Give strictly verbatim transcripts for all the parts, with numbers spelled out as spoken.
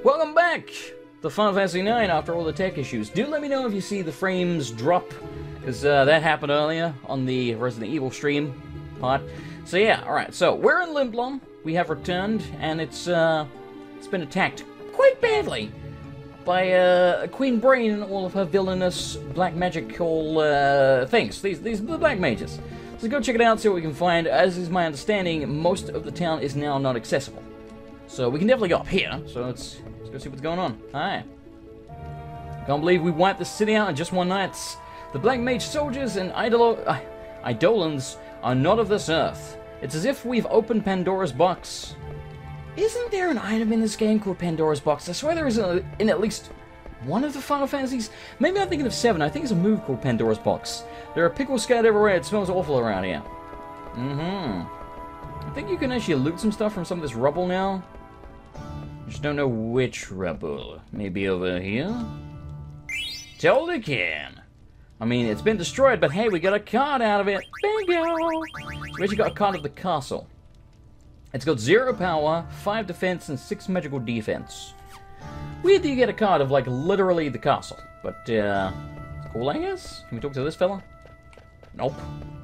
Welcome back to Final Fantasy nine after all the tech issues. Do let me know if you see the frames drop, because uh, that happened earlier on the Resident Evil stream part. So yeah, alright, so we're in Limblom. We have returned, and it's uh, it's been attacked quite badly by uh, Queen Brain and all of her villainous black magical uh, things. These, these are the black mages. So go check it out, see what we can find. As is my understanding, most of the town is now not accessible. So we can definitely go up here, so let's, let's go see what's going on. Hi. Can't believe we wiped the city out in just one night. The Black Mage soldiers and idolo uh, Eidolons are not of this earth. It's as if we've opened Pandora's box. Isn't there an item in this game called Pandora's box? I swear there is a, in at least one of the Final Fantasies. Maybe I'm thinking of seven. I think it's a move called Pandora's box. There are pickles scattered everywhere. It smells awful around here. Mm-hmm. I think you can actually loot some stuff from some of this rubble now. Just don't know which rubble. Maybe over here? Totally can. I mean, it's been destroyed, but hey, we got a card out of it. Bingo! So we actually got a card of the castle. It's got zero power, five defense, and six magical defense. Weird that you get a card of, like, literally the castle. But, uh, it's cool, I guess? Can we talk to this fella? Nope.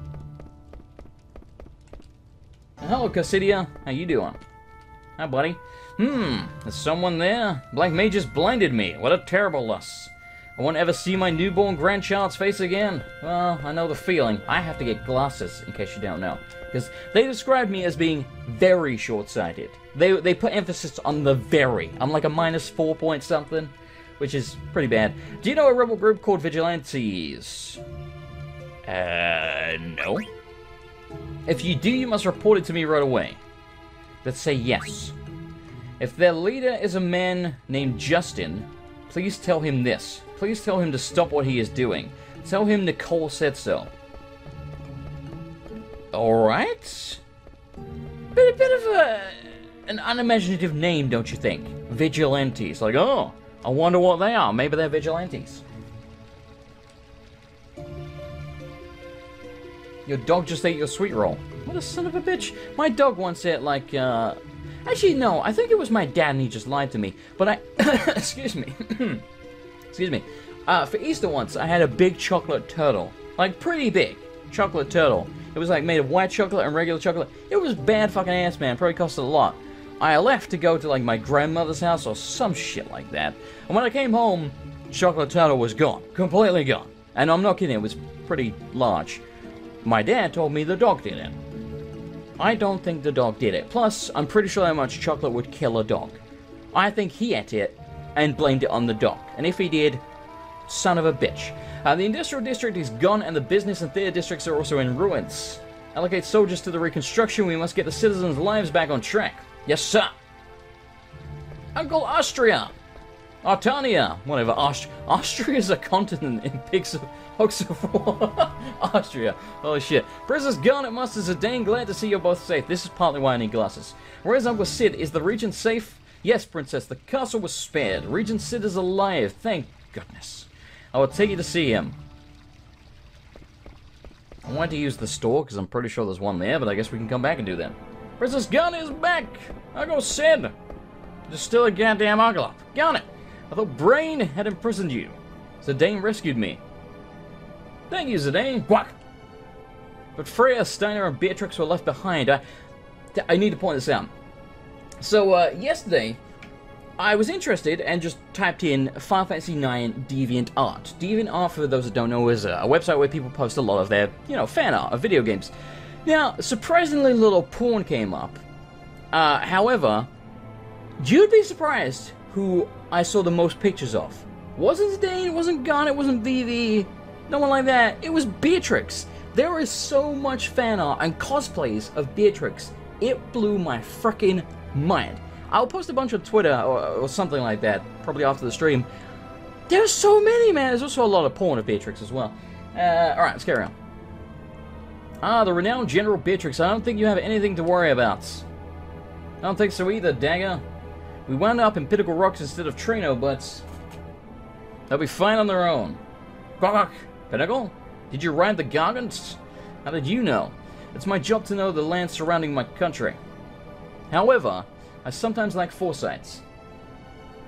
Hello, Cassidia. How you doing? Hi, buddy. Hmm, there's someone there. Black Mages blinded me. What a terrible loss. I won't ever see my newborn grandchild's face again. Well, I know the feeling. I have to get glasses, in case you don't know. Because they described me as being very short-sighted. They, they put emphasis on the very. I'm like a minus four point something, which is pretty bad. Do you know a rebel group called Vigilantes? Uh, no. If you do, you must report it to me right away. Let's say yes. If their leader is a man named Justin, please tell him this. Please tell him to stop what he is doing. Tell him Nicole said so. Alright. Bit, a bit of a, an unimaginative name, don't you think? Vigilantes. Like, oh, I wonder what they are. Maybe they're vigilantes. Your dog just ate your sweet roll. What a son of a bitch. My dog once ate, like, uh... Actually, no. I think it was my dad and he just lied to me. But I... Excuse me. Excuse me. Uh, for Easter once, I had a big chocolate turtle. Like, pretty big. Chocolate turtle. It was, like, made of white chocolate and regular chocolate. It was bad fucking ass, man. Probably costed a lot. I left to go to, like, my grandmother's house or some shit like that. And when I came home, chocolate turtle was gone. Completely gone. And I'm not kidding. It was pretty large. My dad told me the dog did it. I don't think the dog did it. Plus, I'm pretty sure that much chocolate would kill a dog. I think he ate it and blamed it on the dog. And if he did, son of a bitch. Uh, the industrial district is gone and the business and theater districts are also in ruins. Allocate soldiers to the reconstruction. We must get the citizens' lives back on track. Yes, sir. Uncle Austria. Artania. Whatever. Aust Austria is a continent in pigs of hooks of war. Austria. Holy shit. Princess Garnet Master Zidane, glad to see you're both safe. This is partly why I need glasses. Where's Uncle Sid? Is the Regent safe? Yes, Princess. The castle was spared. Regent Sid is alive. Thank goodness. I will take you to see him. I wanted to use the store because I'm pretty sure there's one there, but I guess we can come back and do that. Princess Garnet is back. Uncle Sid. There's still a goddamn uncle. Garnet. I thought Brain had imprisoned you. Zidane rescued me. Thank you, Zidane. Quack. But Freya, Steiner, and Beatrix were left behind. I, I need to point this out. So, uh, yesterday, I was interested and just typed in Final Fantasy nine DeviantArt. DeviantArt, for those that don't know, is a website where people post a lot of their, you know, fan art of video games. Now, surprisingly little porn came up. Uh, however, you'd be surprised who I saw the most pictures of. Wasn't Zidane, it wasn't Garnet, it wasn't Vivi, no one like that. It was Beatrix. There is so much fan art and cosplays of Beatrix. It blew my frickin' mind. I'll post a bunch on Twitter or, or something like that, probably after the stream. There's so many, man. There's also a lot of porn of Beatrix as well. Uh, Alright, let's carry on. Ah, the renowned General Beatrix. I don't think you have anything to worry about. I don't think so either, Dagger. We wound up in Pinnacle Rocks instead of Trino, but they'll be fine on their own. Gawk, Pinnacle? Did you ride the Gargants? How did you know? It's my job to know the land surrounding my country. However, I sometimes lack foresight.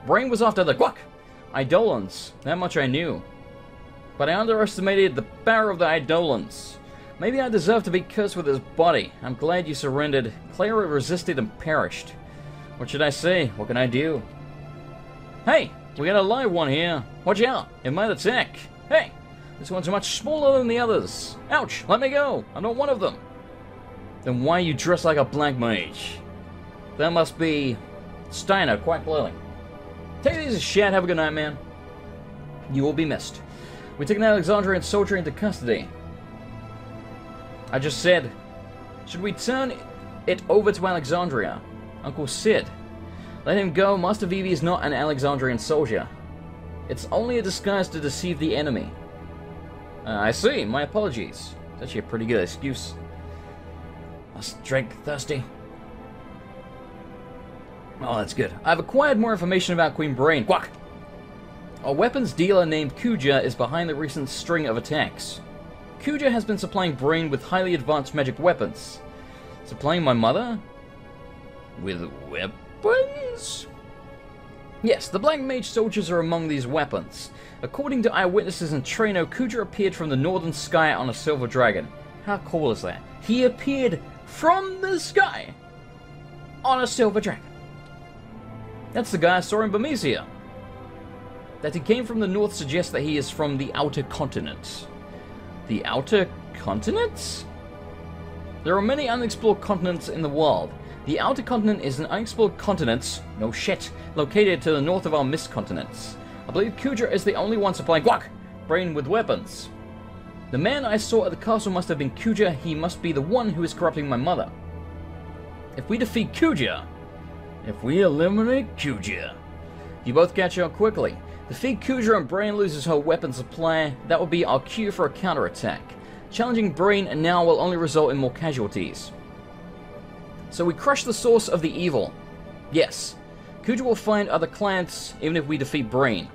Brain was after the quack Eidolons. That much I knew. But I underestimated the power of the Eidolons. Maybe I deserve to be cursed with his body. I'm glad you surrendered. Clara resisted and perished. What should I say? What can I do? Hey, we got a live one here. Watch out, it might attack. Hey, this one's much smaller than the others. Ouch, let me go. I'm not one of them. Then why are you dressed like a black mage? That must be Steiner, quite clearly. Take these as shit. Have a good night, man. You will be missed. We took an Alexandrian soldier into custody. I just said, should we turn it over to Alexandria? Uncle Sid. Let him go. Master Vivi is not an Alexandrian soldier. It's only a disguise to deceive the enemy. Uh, I see. My apologies. It's actually a pretty good excuse. Must drink. Thirsty. Oh, that's good. I've acquired more information about Queen Brain. Quack! A weapons dealer named Kuja is behind the recent string of attacks. Kuja has been supplying Brain with highly advanced magic weapons. Supplying my mother? With weapons? Yes, the Black Mage soldiers are among these weapons. According to eyewitnesses in Treno, Kuja appeared from the northern sky on a silver dragon. How cool is that? He appeared from the sky on a silver dragon. That's the guy I saw in Bermesia. That he came from the north suggests that he is from the outer continent. The outer continents? There are many unexplored continents in the world. The outer continent is an unexplored continent, no shit, located to the north of our mist continents. I believe Kuja is the only one supplying Guac Brain with weapons. The man I saw at the castle must have been Kuja. He must be the one who is corrupting my mother. If we defeat Kuja, if we eliminate Kuja, you both catch on quickly. Defeat Kuja and Brain loses her weapon supply. That will be our cue for a counterattack. Challenging Brain now will only result in more casualties. So we crush the source of the evil. Yes, Kuja will find other clients even if we defeat Brain.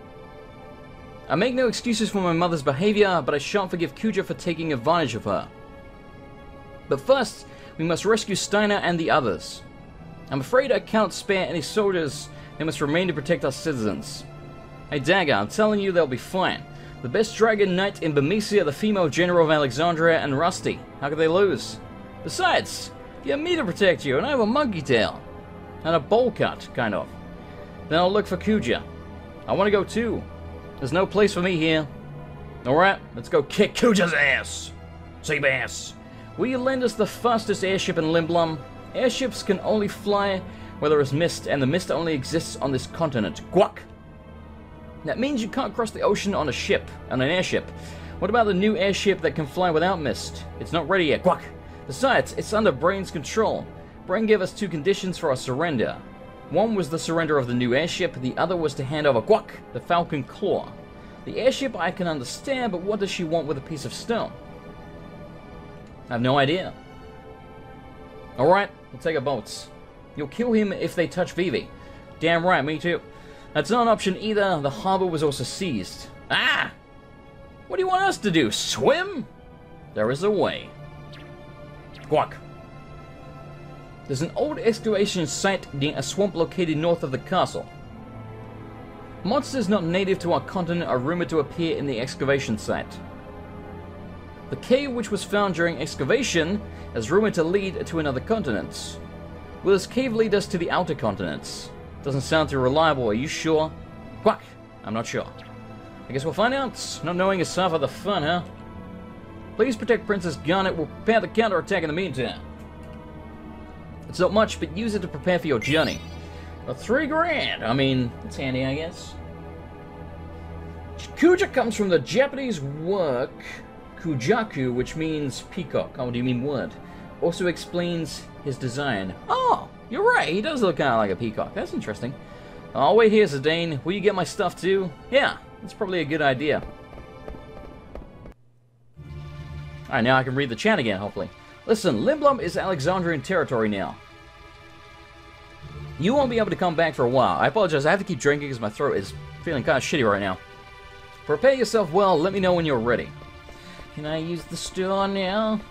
I make no excuses for my mother's behavior, but I shan't forgive Kuja for taking advantage of her. But first, we must rescue Steiner and the others. I'm afraid I can't spare any soldiers. They must remain to protect our citizens. Hey Dagger, I'm telling you they'll be fine. The best dragon knight in Bermesia, the female general of Alexandria, and Rusty. How could they lose? Besides, you have me to protect you, and I have a monkey tail. And a bowl cut, kind of. Then I'll look for Kuja. I want to go too. There's no place for me here. Alright, let's go kick Kuja's ass. Sea bass. Will you lend us the fastest airship in Limblum? Airships can only fly where there is mist, and the mist only exists on this continent. Guac! That means you can't cross the ocean on a ship, on an airship. What about the new airship that can fly without mist? It's not ready yet. Guac! Besides, it's under Brain's control. Brain gave us two conditions for our surrender. One was the surrender of the new airship, the other was to hand over Guac, the Falcon Claw. The airship I can understand, but what does she want with a piece of stone? I have no idea. Alright, we'll take our boats. You'll kill him if they touch Vivi. Damn right, me too. That's not an option either. The harbor was also seized. Ah! What do you want us to do? Swim? There is a way. Guac. There's an old excavation site near a swamp located north of the castle. Monsters not native to our continent are rumored to appear in the excavation site. The cave which was found during excavation is rumored to lead to another continent. Will this cave lead us to the outer continents? Doesn't sound too reliable, are you sure? Quack! I'm not sure. I guess we'll find out. Not knowing is half of the fun, huh? Please protect Princess Garnet. We'll prepare the counterattack in the meantime. It's not much, but use it to prepare for your journey. A three grand! I mean, it's handy, I guess. Kuja comes from the Japanese word Kujaku, which means peacock. Oh, do you mean word? Also explains his design. Oh! You're right, he does look kind of like a peacock. That's interesting. I'll wait here, Zidane. Will you get my stuff too? Yeah, that's probably a good idea. Alright, now I can read the chat again, hopefully. Listen, Limblum is Alexandrian territory now. You won't be able to come back for a while. I apologize, I have to keep drinking because my throat is feeling kind of shitty right now. Prepare yourself well, let me know when you're ready. Can I use the store now?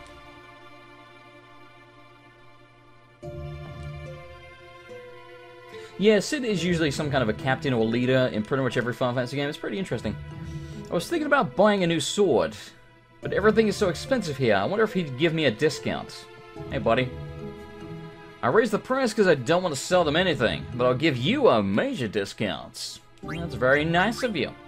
Yeah, Sid is usually some kind of a captain or leader in pretty much every Final Fantasy game. It's pretty interesting. I was thinking about buying a new sword, but everything is so expensive here. I wonder if he'd give me a discount. Hey, buddy. I raised the price because I don't want to sell them anything, but I'll give you a major discount. That's very nice of you.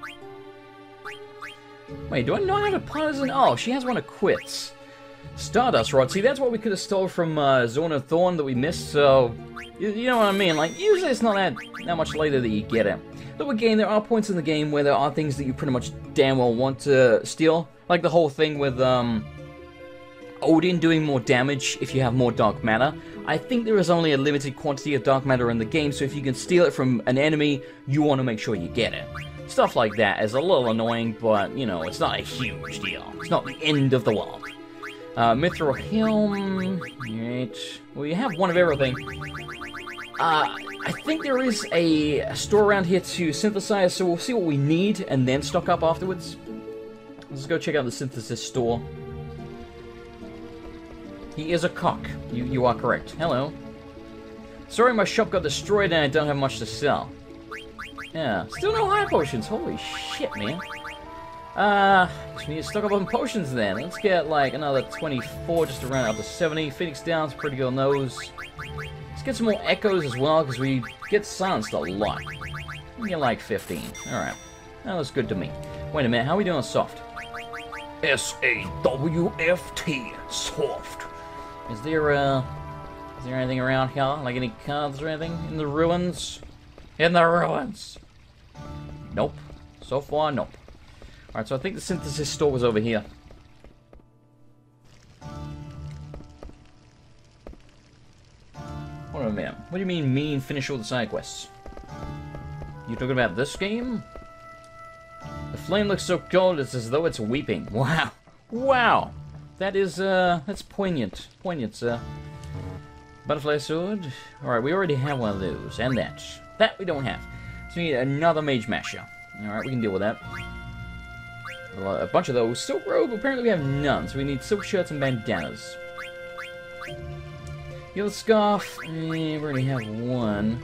Wait, do I not have a partisan? Oh, she has one of quits. Stardust Rod. See, that's what we could have stole from uh, Zone of Thorn that we missed, so... You, you know what I mean? Like, usually it's not that, that much later that you get it. Though again, there are points in the game where there are things that you pretty much damn well want to steal. Like the whole thing with um, Odin doing more damage if you have more dark matter. I think there is only a limited quantity of dark matter in the game, so if you can steal it from an enemy, you want to make sure you get it. Stuff like that is a little annoying, but, you know, it's not a huge deal. It's not the end of the world. Uh, Mithril Helm. Right. Well, you have one of everything. Uh, I think there is a, a store around here to synthesize, so we'll see what we need and then stock up afterwards. Let's go check out the synthesis store. He is a cock. You, you are correct. Hello. Sorry, my shop got destroyed and I don't have much to sell. Yeah. Still no high potions. Holy shit, man. Uh, just need to stock up on potions then. Let's get like another twenty-four just to round up to seventy. Phoenix Down's pretty good on those. Let's get some more echoes as well, because we get silenced a lot. We get like fifteen. Alright. That looks good to me. Wait a minute, how are we doing on soft? S A W F T. Soft. Is there, uh... Is there anything around here? Like any cards or anything? In the ruins? In the ruins! Nope. So far, nope. Alright, so I think the synthesis store was over here. Hold on a minute. What do you mean, mean finish all the side quests? You talking about this game? The flame looks so cold, it's as though it's weeping. Wow. Wow. That is, uh, that's poignant. Poignant, sir. Butterfly sword. Alright, we already have one of those. And that. That we don't have. So we need another mage masher. Alright, we can deal with that. A bunch of those. Silk robe, apparently we have none, so we need silk shirts and bandanas. Yellow scarf, eh, we already have one.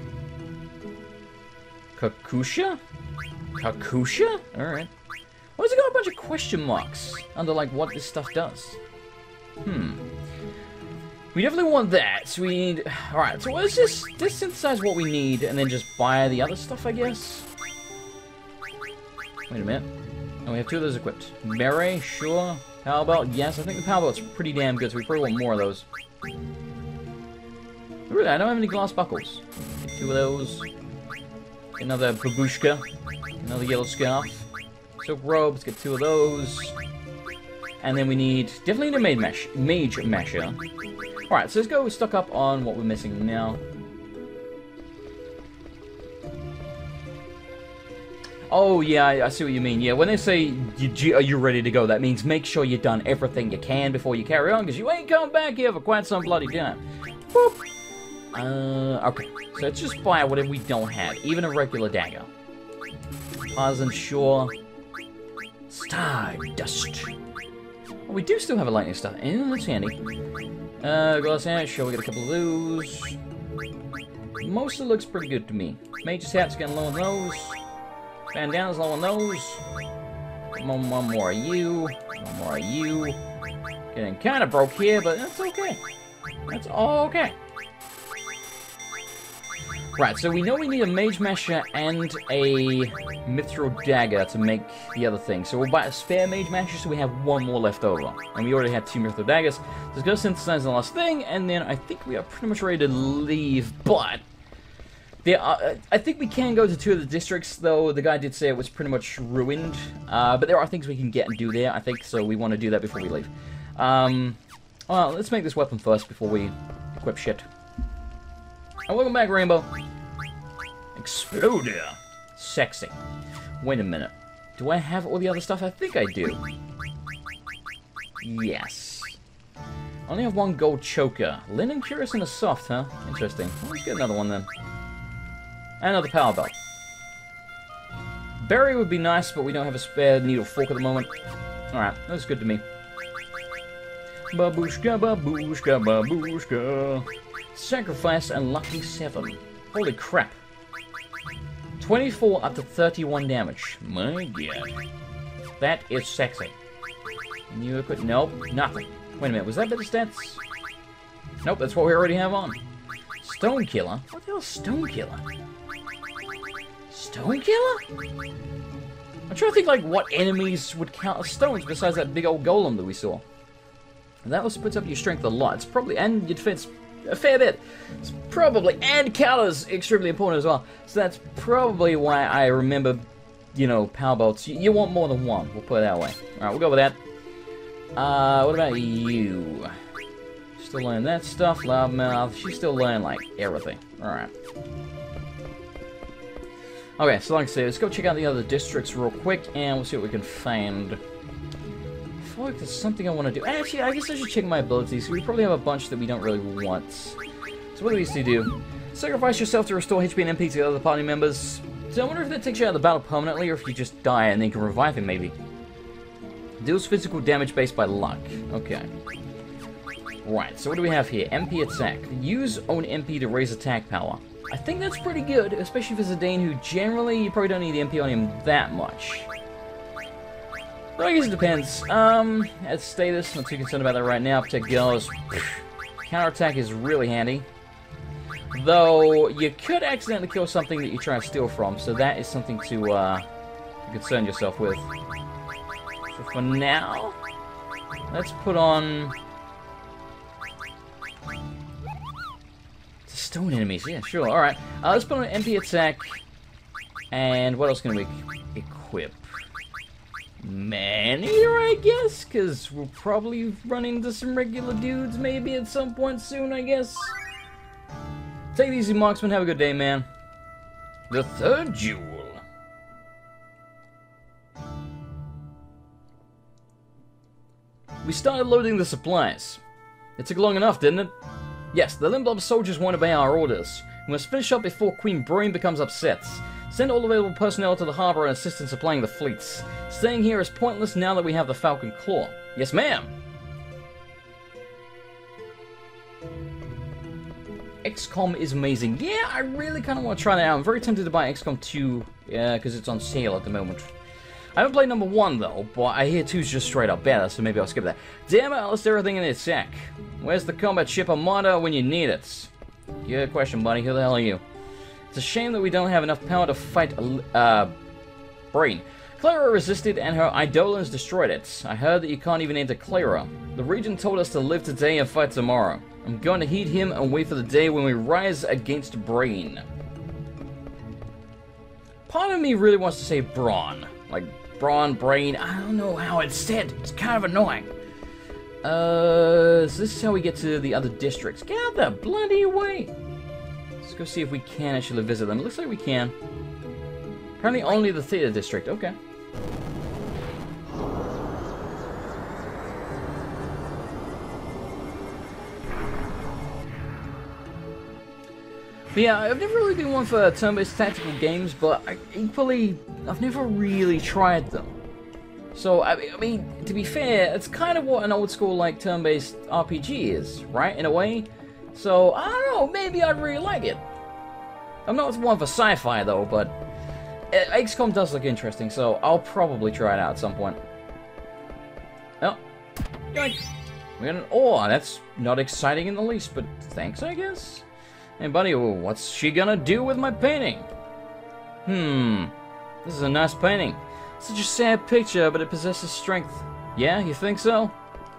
Kakusha? Kakusha? Alright. Why does it got a bunch of question marks under, like, what this stuff does? Hmm. We definitely want that, so we need... Alright, so let's just, just synthesize what we need and then just buy the other stuff, I guess? Wait a minute. And we have two of those equipped. Beret, sure. Power belt, yes. I think the power belt's pretty damn good, so we probably want more of those. Really, I don't have any glass buckles. Get two of those. Get another babushka. Another yellow scarf. Silk robe, let's get two of those. And then we need... Definitely need a mage, mash, mage masher. Alright, so let's go stock up on what we're missing now. Oh, yeah, I, I see what you mean. Yeah, when they say, you, are you ready to go, that means make sure you've done everything you can before you carry on, because you ain't coming back here for quite some bloody time. Boop. Uh, okay. So let's just buy whatever we don't have, even a regular dagger. Partisan, sure. Stardust. Oh, we do still have a lightning star. Eh, that's handy. Uh, glass hat, sure, we got a couple of those. Mostly looks pretty good to me. Mage's hat's getting low on those. Bandana's low on those. One, one more of you. One more of you. Getting kind of broke here, but that's okay. That's all okay. Right, so we know we need a mage masher and a mithril dagger to make the other thing. So we'll buy a spare mage masher so we have one more left over. And we already have two mithril daggers. So let's go synthesize the last thing, and then I think we are pretty much ready to leave, but... There are, I think we can go to two of the districts, though the guy did say it was pretty much ruined. Uh, but there are things we can get and do there, I think, so we want to do that before we leave. Um, well, let's make this weapon first before we equip shit. And welcome back, Rainbow. Exploder. Sexy. Wait a minute. Do I have all the other stuff? I think I do. Yes. I only have one gold choker. Linen Curious and a soft, huh? Interesting. Well, let's get another one then. And another power belt. Berry would be nice, but we don't have a spare needle fork at the moment. Alright, that's good to me. Babushka, babushka, babushka. Sacrifice and lucky seven. Holy crap. twenty-four up to thirty-one damage. My god. That is sexy. You could... Nope, nothing. Wait a minute, was that better stats? Nope, that's what we already have on. Stone Killer? What the hell is Stone Killer? Stone Killer? I'm trying to think, like, what enemies would count as stones besides that big old golem that we saw. And that also puts up your strength a lot. It's probably... And your defense a fair bit. It's probably... And color's extremely important as well. So that's probably why I remember, you know, power bolts. You, you want more than one, we'll put it that way. Alright, we'll go with that. Uh, what about you? Still learning that stuff, loudmouth. She's still learning, like, everything. Alright. Okay, so like I said, let's go check out the other districts real quick, and we'll see what we can find. I feel like there's something I want to do. Actually, I guess I should check my abilities. We probably have a bunch that we don't really want. So what do we used to do? Sacrifice yourself to restore H P and M P to the other party members. So I wonder if that takes you out of the battle permanently, or if you just die and then you can revive him, maybe. Deals physical damage based by luck. Okay. Right, so what do we have here? M P attack. Use own M P to raise attack power. I think that's pretty good, especially for Zidane, who generally, you probably don't need the M P on him that much. But I guess it depends. Um, at status, not too concerned about that right now. Protect girls. Counterattack is really handy. Though, you could accidentally kill something that you try to steal from, so that is something to, uh, to concern yourself with. So for now, let's put on... Stone enemies, yeah, sure, alright. Uh, let's put on an M P attack. And what else can we equip? Man-eater, I guess? Because we'll probably run into some regular dudes maybe at some point soon, I guess. Take it easy, marksman. Have a good day, man. The third jewel. We started loading the supplies. It took long enough, didn't it? Yes, the Limblom soldiers won't obey our orders. We must finish up before Queen Brain becomes upset. Send all available personnel to the harbor and assist in supplying the fleets. Staying here is pointless now that we have the Falcon Claw. Yes, ma'am! X COM is amazing. Yeah, I really kind of want to try that out. I'm very tempted to buy X COM two, yeah, because it's on sale at the moment. I haven't played number one, though, but I hear two's just straight up better, so maybe I'll skip that. Damn it, let's do everything in its sack. Where's the combat ship Armada when you need it? Good question, buddy. Who the hell are you? It's a shame that we don't have enough power to fight, uh, Brain. Clara resisted and her Eidolons destroyed it. I heard that you can't even enter Clara. The Regent told us to live today and fight tomorrow. I'm going to heed him and wait for the day when we rise against Brain. Part of me really wants to say Brawn. Like, Brawn, Brain, I don't know how it's said. It's kind of annoying. Uh, so this is how we get to the other districts. Get out the bloody way! Let's go see if we can actually visit them. It looks like we can. Apparently only the theater district. Okay. But yeah, I've never really been one for turn-based tactical games, but I, equally, I've never really tried them. So, I, I mean, to be fair, it's kind of what an old-school, like, turn-based R P G is, right, in a way? So, I don't know, maybe I'd really like it. I'm not one for sci-fi, though, but X COM does look interesting, so I'll probably try it out at some point. Oh, yoink. We got an ore. That's not exciting in the least, but thanks, I guess? Hey, buddy, what's she gonna do with my painting? Hmm, this is a nice painting. Such a sad picture, but it possesses strength. Yeah, you think so?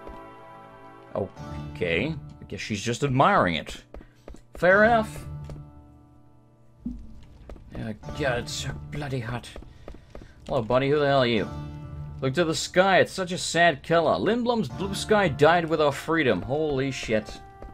Okay, I guess she's just admiring it. Fair enough. Oh, God, it's so bloody hot. Hello, buddy, who the hell are you? Look to the sky, it's such a sad color. Lindblom's blue sky died with our freedom. Holy shit.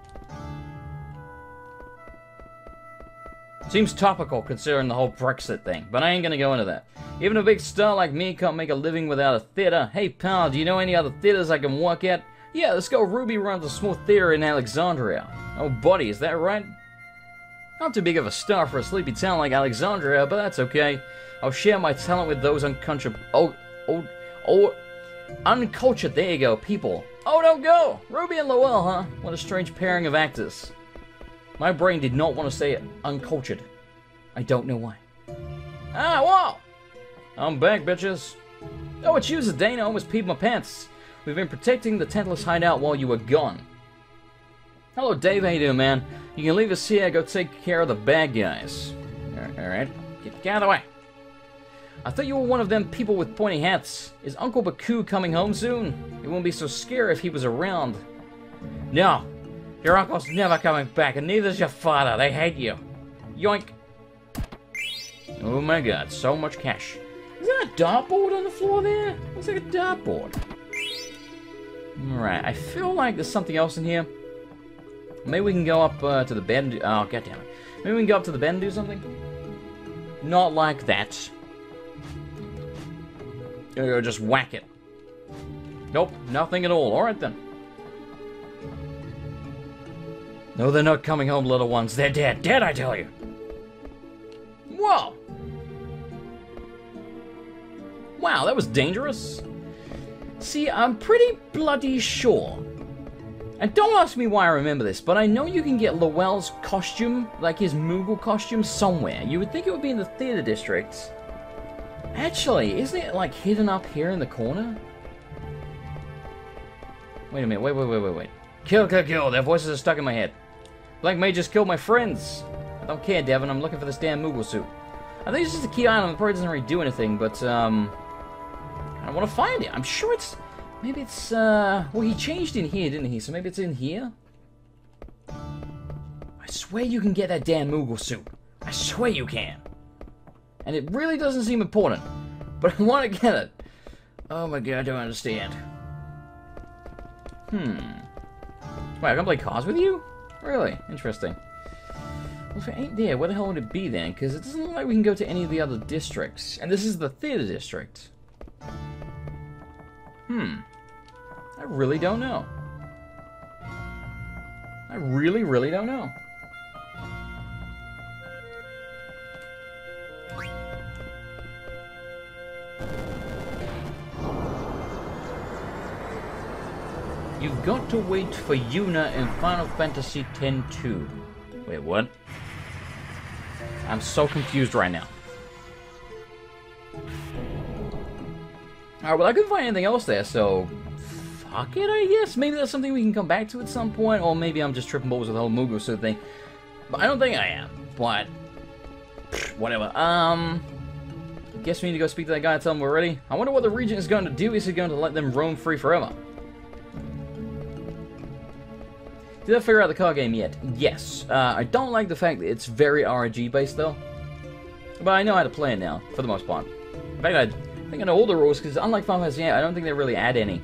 Seems topical considering the whole Brexit thing, but I ain't gonna go into that. Even a big star like me can't make a living without a theater. Hey pal, do you know any other theaters I can work at? Yeah, let's go. Ruby runs a small theater in Alexandria. Oh buddy, is that right? Not too big of a star for a sleepy town like Alexandria, but that's okay. I'll share my talent with those uncultured, oh, oh, oh, uncultured, there you go, people. Oh, don't go! Ruby and Lowell, huh? What a strange pairing of actors. My brain did not want to say uncultured. I don't know why. Ah, whoa! I'm back, bitches. Oh, it's you, Zidane. I almost peed my pants. We've been protecting the tentless hideout while you were gone. Hello, Dave. How you doing, man? You can leave us here. Go take care of the bad guys. Alright. Get, get out of the way. I thought you were one of them people with pointy hats. Is Uncle Baku coming home soon? It wouldn't be so scary if he was around. No. Your uncle's never coming back, and neither's your father. They hate you. Yoink. Oh my god, so much cash. Is there a dartboard on the floor there? Looks like a dartboard. Alright, I feel like there's something else in here. Maybe we can go up uh, to the bed and do... Oh, goddammit. Maybe we can go up to the bed and do something? Not like that. Or just whack it. Nope, nothing at all. Alright then. No, they're not coming home, little ones. They're dead. Dead, I tell you. Whoa. Wow, that was dangerous. See, I'm pretty bloody sure. And don't ask me why I remember this, but I know you can get Lowell's costume, like his Moogle costume, somewhere. You would think it would be in the theater district. Actually, isn't it, like, hidden up here in the corner? Wait a minute, wait, wait, wait, wait, wait. Kill, kill, kill, their voices are stuck in my head. Black Mage just killed my friends. I don't care, Devin, I'm looking for this damn Moogle suit. I think it's just a key item, it probably doesn't really do anything, but, um... I want to find it. I'm sure it's... Maybe it's, uh... Well, he changed in here, didn't he? So maybe it's in here? I swear you can get that damn Moogle suit. I swear you can. And it really doesn't seem important. But I want to get it. Oh my god, I don't understand. Hmm. Wait, I can play cards with you? Really? Interesting. Well, if it ain't there, where the hell would it be then? Because it doesn't look like we can go to any of the other districts. And this is the theater district. Hmm. I really don't know. I really, really don't know. You've got to wait for Yuna in Final Fantasy X two. Wait, what? I'm so confused right now. Alright, well I couldn't find anything else there, so... Fuck it, I guess. Maybe that's something we can come back to at some point, or maybe I'm just tripping balls with the whole Moogle suit thing. But I don't think I am, but... Whatever. Um... Guess we need to go speak to that guy and tell him we're ready. I wonder what the Regent is going to do. Is he going to let them roam free forever? Did I figure out the card game yet? Yes. Uh, I don't like the fact that it's very R N G based though. But I know how to play it now, for the most part. In fact, I think I know all the rules, because unlike Final Fantasy eight, I don't think they really add any.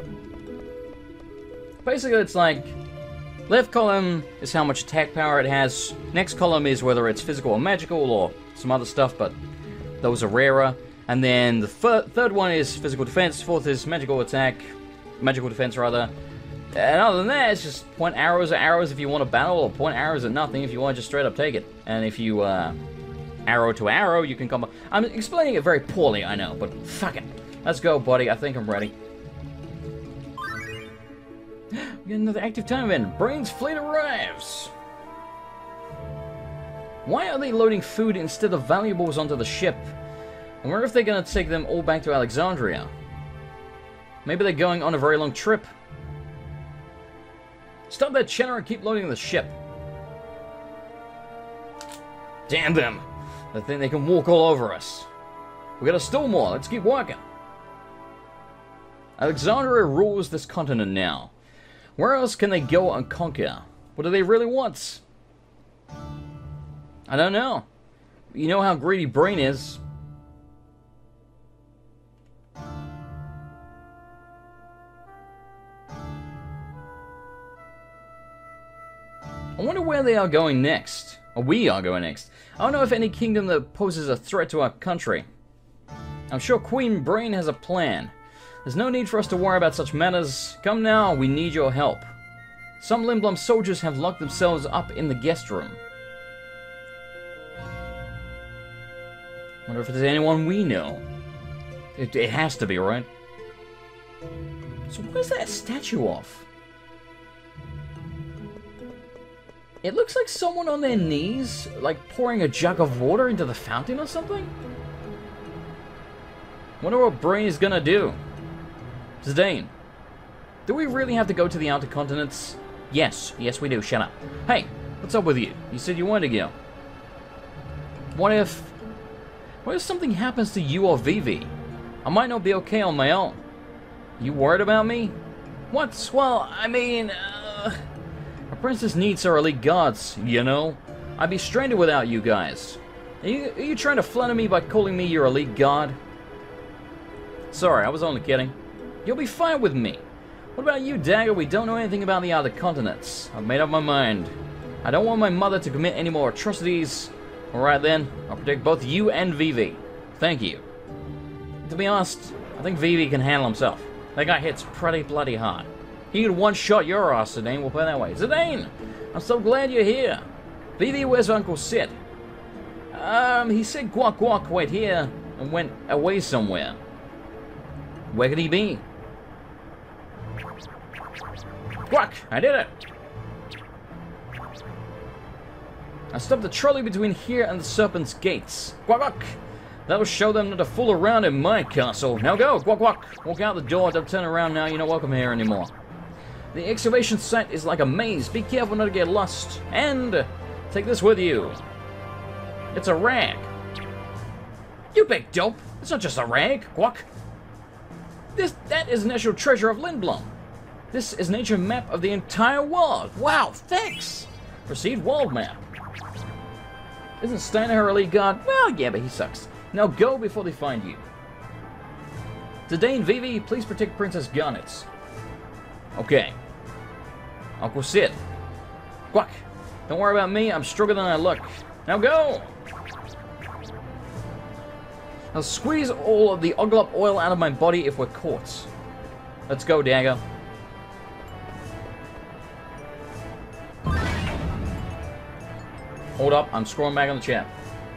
Basically, it's like, left column is how much attack power it has, next column is whether it's physical or magical, or some other stuff, but those are rarer. And then the third one is physical defense, fourth is magical attack, magical defense rather. And other than that, it's just point arrows at arrows if you want to battle, or point arrows at nothing if you want to just straight up take it. And if you, uh, arrow to arrow, you can come... I'm explaining it very poorly, I know, but fuck it. Let's go, buddy. I think I'm ready. We got another active time event. Brain's fleet arrives. Why are they loading food instead of valuables onto the ship? I wonder if they're going to take them all back to Alexandria. Maybe they're going on a very long trip. Stop that chatter and keep loading the ship. Damn them. They think they can walk all over us. We gotta steal more. Let's keep working. Alexandria rules this continent now. Where else can they go and conquer? What do they really want? I don't know. You know how greedy Brain is. I wonder where they are going next. Or we are going next. I don't know if any kingdom that poses a threat to our country. I'm sure Queen Brain has a plan. There's no need for us to worry about such matters. Come now, we need your help. Some Limblum soldiers have locked themselves up in the guest room. Wonder if there's anyone we know. It, it has to be, right? So where's that statue of? It looks like someone on their knees, like pouring a jug of water into the fountain or something. Wonder what Brain is gonna do. Zidane, do we really have to go to the outer continents? Yes, yes we do, shut up. Hey, what's up with you? You said you wanted to go. What if... What if something happens to you or Vivi? I might not be okay on my own. You worried about me? What? Well, I mean... Uh, a princess needs her elite guards, you know? I'd be stranded without you guys. Are you, are you trying to flatter me by calling me your elite guard? Sorry, I was only kidding. You'll be fine with me. What about you, Dagger? We don't know anything about the other continents. I've made up my mind. I don't want my mother to commit any more atrocities. Alright then, I'll protect both you and Vivi. Thank you. To be honest, I think Vivi can handle himself. That guy hits pretty bloody hard. He could one-shot your ass, Zidane, we'll put it that way. Zidane! I'm so glad you're here. Vivi, where's Uncle Sid? Um, he said guac guac wait here and went away somewhere. Where could he be? Guac! I did it! I stopped the trolley between here and the Serpent's Gates. Guac guac! That'll show them not to fool around in my castle. Now go! Guac guac! Walk out the door, don't turn around now, you're not welcome here anymore. The excavation site is like a maze. Be careful not to get lost. And take this with you. It's a rag. You big dope! It's not just a rag, Guac. This, that is an actual treasure of Lindblom. This is an ancient map of the entire world. Wow, thanks! Received world map. Isn't Steiner her elite guard? Well, yeah, but he sucks. Now go before they find you. Zidane, Vivi, please protect Princess Garnet. Okay. Uncle Sid. Guac. Don't worry about me, I'm stronger than I look. Now go! I'll squeeze all of the Oglop oil out of my body if we're caught. Let's go, Dagger. Hold up, I'm scrolling back on the chat.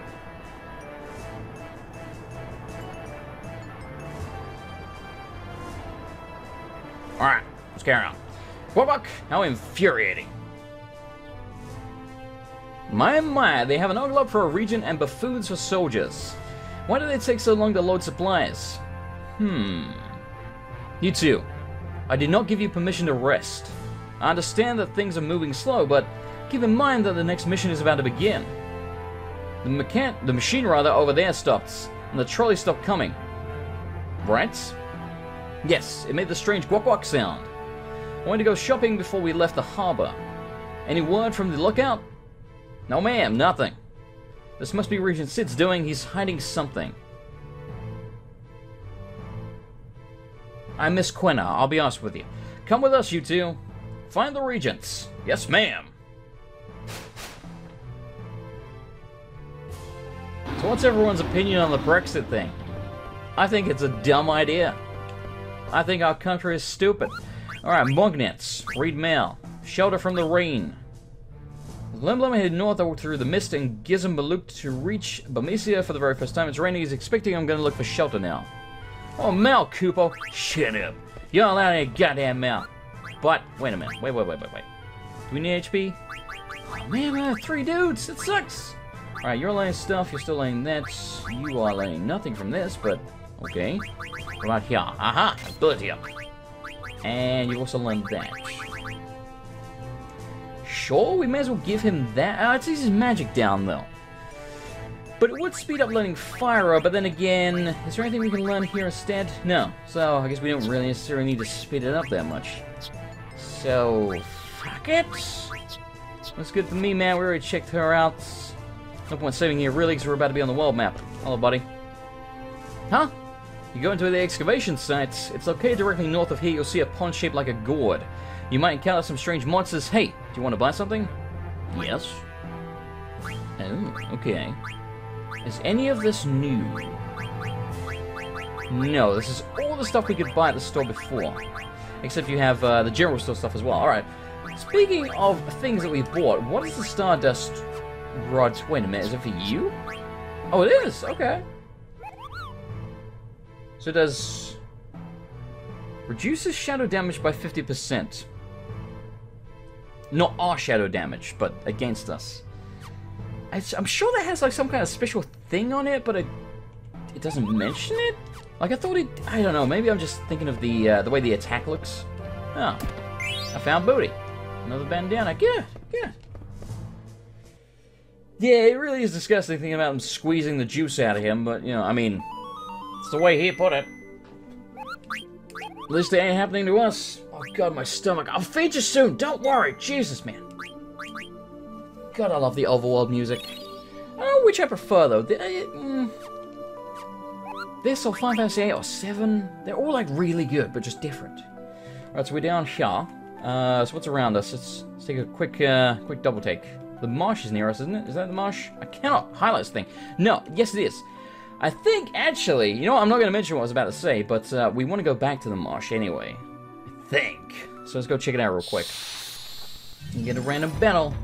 Alright, let's carry on. Wabak, how infuriating. My my, they have an Oglop for a region and buffoons for soldiers. Why do they take so long to load supplies? Hmm. You two, I did not give you permission to rest. I understand that things are moving slow, but keep in mind that the next mission is about to begin. The mechan- the machine rather over there stopped, and the trolley stopped coming. Right? Yes, it made the strange guac guac sound. I wanted to go shopping before we left the harbor. Any word from the lookout? No ma'am, nothing. This must be Regent Sid's doing. He's hiding something. I miss Quina, I'll be honest with you. Come with us, you two. Find the Regents. Yes, ma'am. So what's everyone's opinion on the Brexit thing? I think it's a dumb idea. I think our country is stupid. Alright, Mugnets. Read mail. Shelter from the rain. Limblom headed north through the mist and Gizembaluk to reach Bamicia for the very first time. It's raining. He's expecting I'm going to look for shelter now. Oh, Mal, Cooper. Shut up. You're not allowed any goddamn Mal. But, wait a minute. Wait, wait, wait, wait, wait. Do we need H P? Oh, man, I have three dudes. It sucks. Alright, you're laying stuff. You're still laying that. You are laying nothing from this, but okay. What about here? Aha! Ability up. And you also learned that. Sure, we may as well give him that. Uh, it's his magic down, though. But it would speed up learning Fire, but then again, is there anything we can learn here instead? No. So, I guess we don't really necessarily need to speed it up that much. So, fuck it. That's good for me, man. We already checked her out. No point saving here, really, because we're about to be on the world map. Hello, buddy. Huh? You go into the excavation site. It's okay directly north of here. You'll see a pond shaped like a gourd. You might encounter some strange monsters. Hey, do you want to buy something? Yes. Oh, okay. Is any of this new? No, this is all the stuff we could buy at the store before. Except you have uh, the general store stuff as well. Alright. Speaking of things that we bought, what is the Stardust Rod? Wait a minute, is it for you? Oh, it is! Okay. So it does... reduces shadow damage by fifty percent. Not our shadow damage, but against us. I'm sure that has like some kind of special thing on it, but it, it doesn't mention it? Like, I thought it... I don't know, maybe I'm just thinking of the uh, the way the attack looks. Oh. I found booty. Another bandana. Good, good. Yeah, it really is disgusting thinking about him squeezing the juice out of him, but, you know, I mean... It's the way he put it. At least it ain't happening to us. Oh, God, my stomach. I'll feed you soon. Don't worry. Jesus, man. God, I love the overworld music. I don't know which I prefer, though. The, uh, mm, this or Final Fantasy eight or seven, they're all, like, really good, but just different. Alright, so we're down here. Uh, so what's around us? Let's, let's take a quick, uh, quick double take. The marsh is near us, isn't it? Is that the marsh? I cannot highlight this thing. No, yes it is. I think, actually, you know what, I'm not going to mention what I was about to say, but uh, we want to go back to the marsh anyway. I think. So let's go check it out real quick. And get a random battle.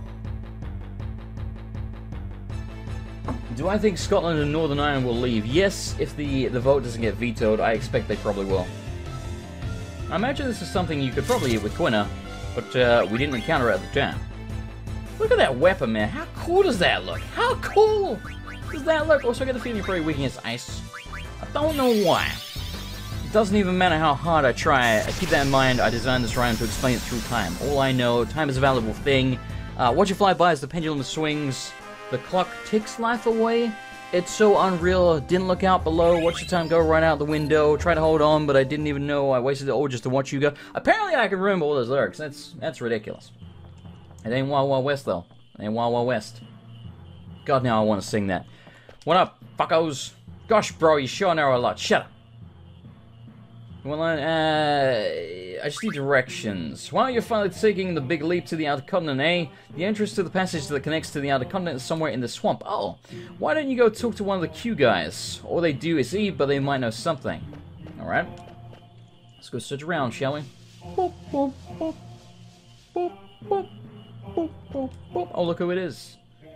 Do I think Scotland and Northern Ireland will leave? Yes, if the, the vote doesn't get vetoed, I expect they probably will. I imagine this is something you could probably hit with Quina, but uh, we didn't encounter it at the time. Look at that weapon, man. How cool does that look? How cool does that look? Also, I get the feeling you're pretty weak against ice. I don't know why. It doesn't even matter how hard I try. I keep that in mind. I designed this rhyme to explain it through time. All I know, time is a valuable thing. Uh, what you fly by as the pendulum swings. The clock ticks life away. It's so unreal. Didn't look out below. Watch the time go right out the window. Try to hold on, but I didn't even know I wasted it all just to watch you go. Apparently, I can remember all those lyrics. That's that's ridiculous. It ain't Wild Wild West, though. It ain't Wild Wild West. God, now I want to sing that. What up, fuckos? Gosh, bro, you sure know a lot. Shut up. Well, uh, I just need directions. While you're finally taking the big leap to the outer continent, eh? The entrance to the passage that connects to the outer continent is somewhere in the swamp. Oh, why don't you go talk to one of the Q guys? All they do is eat, but they might know something. Alright. Let's go search around, shall we? Boop, boop, boop. Boop, boop. Boop, boop, boop. Oh, look who it is.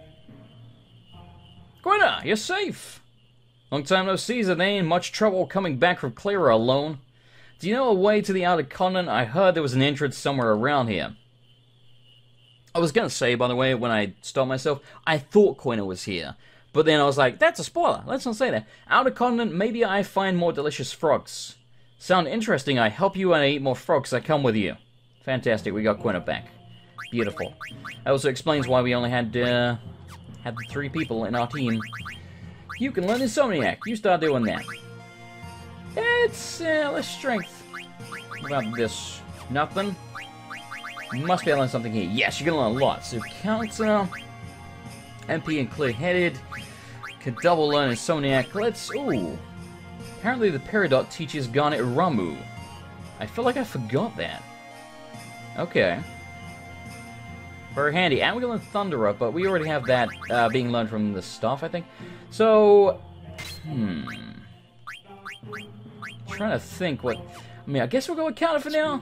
Quina, you're safe. Long time no see, there ain't much trouble coming back from Clara alone. Do you know a way to the outer continent? I heard there was an entrance somewhere around here. I was gonna say, by the way, when I stopped myself, I thought Quina was here. But then I was like, that's a spoiler. Let's not say that. Outer continent, maybe I find more delicious frogs. Sound interesting. I help you and I eat more frogs. I come with you. Fantastic. We got Quina back. Beautiful. That also explains why we only had uh, had the three people in our team. You can learn Insomniac. You start doing that. It's uh, less strength. What about this? Nothing. You must be able to learn something here. Yes, you're gonna learn a lot. So counter, M P and clear-headed. Can double learn Insomniac. Let's. Ooh. Apparently the Peridot teaches Garnet Ramu. I feel like I forgot that. Okay. Very handy. And we're going to learn Thunderer, but we already have that uh, being learned from the stuff, I think. So, hmm. Trying to think what... I mean, I guess we'll go with counter for now.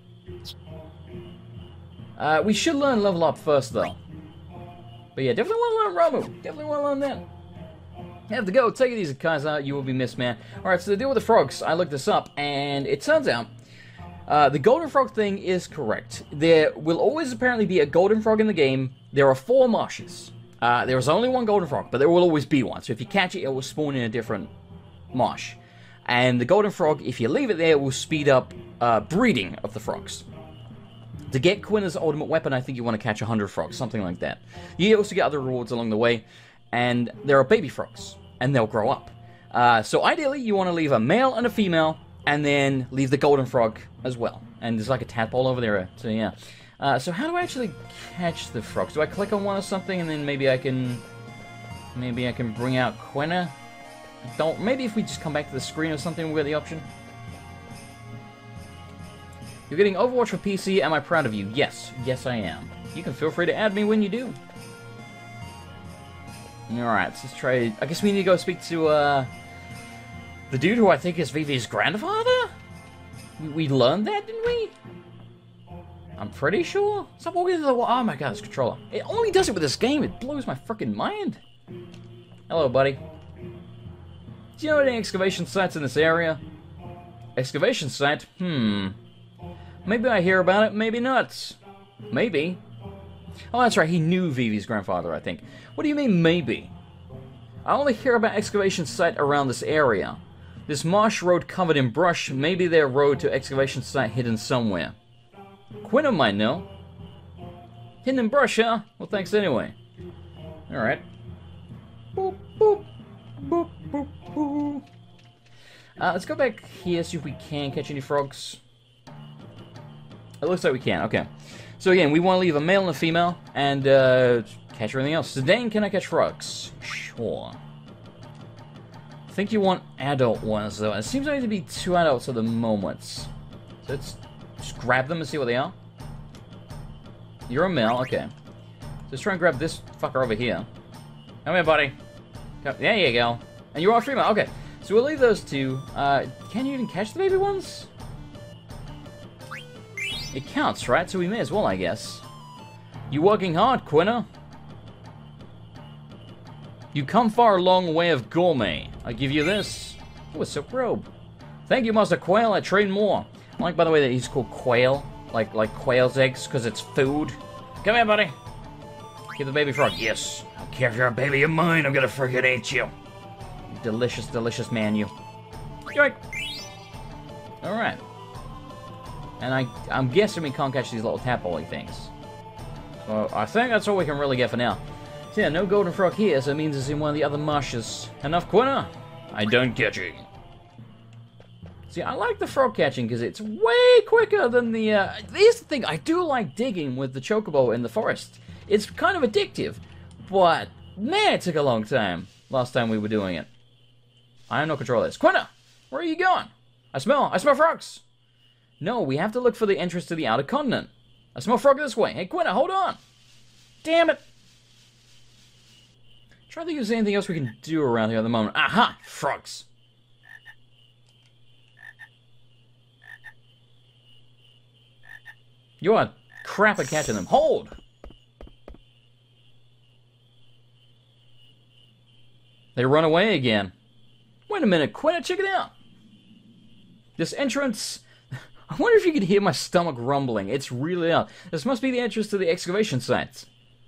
Uh, we should learn level up first, though. But yeah, definitely want to learn Ramu. Definitely want to learn that. You have to go. Take it easy, Kaiser. You will be missed, man. Alright, so the deal with the frogs. I looked this up, and it turns out... Uh, the golden frog thing is correct. There will always apparently be a golden frog in the game. There are four marshes. Uh, there is only one golden frog, but there will always be one. So if you catch it, it will spawn in a different marsh. And the golden frog, if you leave it there, will speed up uh, breeding of the frogs. To get Quina's ultimate weapon, I think you want to catch one hundred frogs, something like that. You also get other rewards along the way. And there are baby frogs, and they'll grow up. Uh, so ideally, you want to leave a male and a female, and then leave the golden frog as well. And there's like a tadpole over there, so yeah. Uh, so how do I actually catch the frogs? Do I click on one or something, and then maybe I can... Maybe I can bring out Quina? I don't... Maybe if we just come back to the screen or something, we'll get the option. You're getting Overwatch for P C, am I proud of you? Yes. Yes, I am. You can feel free to add me when you do. Alright, so let's try... I guess we need to go speak to, uh... the dude who I think is Vivi's grandfather? We, we learned that, didn't we? I'm pretty sure. Stop walking into the wall. Oh my god, this controller. It only does it with this game. It blows my freaking mind. Hello, buddy. Do you know any excavation sites in this area? Excavation site? Hmm. Maybe I hear about it, maybe not. Maybe. Oh, that's right. He knew Vivi's grandfather, I think. What do you mean, maybe? I only hear about excavation site around this area. This marsh road covered in brush, maybe their road to excavation site hidden somewhere. Quinna might know. Hidden in brush, huh? Well, thanks anyway. Alright. Boop, boop, boop, boop, boop. Uh, let's go back here, see if we can catch any frogs. It looks like we can, okay. So again, we want to leave a male and a female, and uh, catch everything else. Zidane, can I catch frogs? Sure. I think you want adult ones, though. It seems like to be two adults at the moment. So let's just grab them and see what they are. You're a male, okay. Let's try and grab this fucker over here. Come here, buddy. Come, there you go. And you're all female, okay. So we'll leave those two. Uh, can you even catch the baby ones? It counts, right? So we may as well, I guess. You working hard, Quinna? You come far a long way of gourmet. I give you this. Oh, a silk robe. Thank you, Master Quail. I train more. I like, by the way, that he's called Quail. Like, like quail's eggs, because it's food. Come here, buddy. Give the baby frog. Yes. I don't care if you're a baby of mine. I'm gonna freaking eat you. You delicious, delicious man, you. Yoink. Alright. And I, I'm guessing we can't catch these little tadpole things. So I think that's all we can really get for now. So yeah, no golden frog here, so it means it's in one of the other marshes. Enough, Quinna? I don't catch it. See, I like the frog catching because it's way quicker than the... Uh, here's the thing, I do like digging with the chocobo in the forest. It's kind of addictive, but man, it took a long time last time we were doing it. I have no control of this. Quinna, where are you going? I smell, I smell frogs. No, we have to look for the entrance to the outer continent. I smell frog this way. Hey, Quinna, hold on. Damn it. Try to think if there's anything else we can do around here at the moment. Aha! Frogs. You are crap at catching them. Hold! They run away again. Wait a minute, Quinna, check it out. This entrance... I wonder if you could hear my stomach rumbling. It's really loud. This must be the entrance to the excavation site.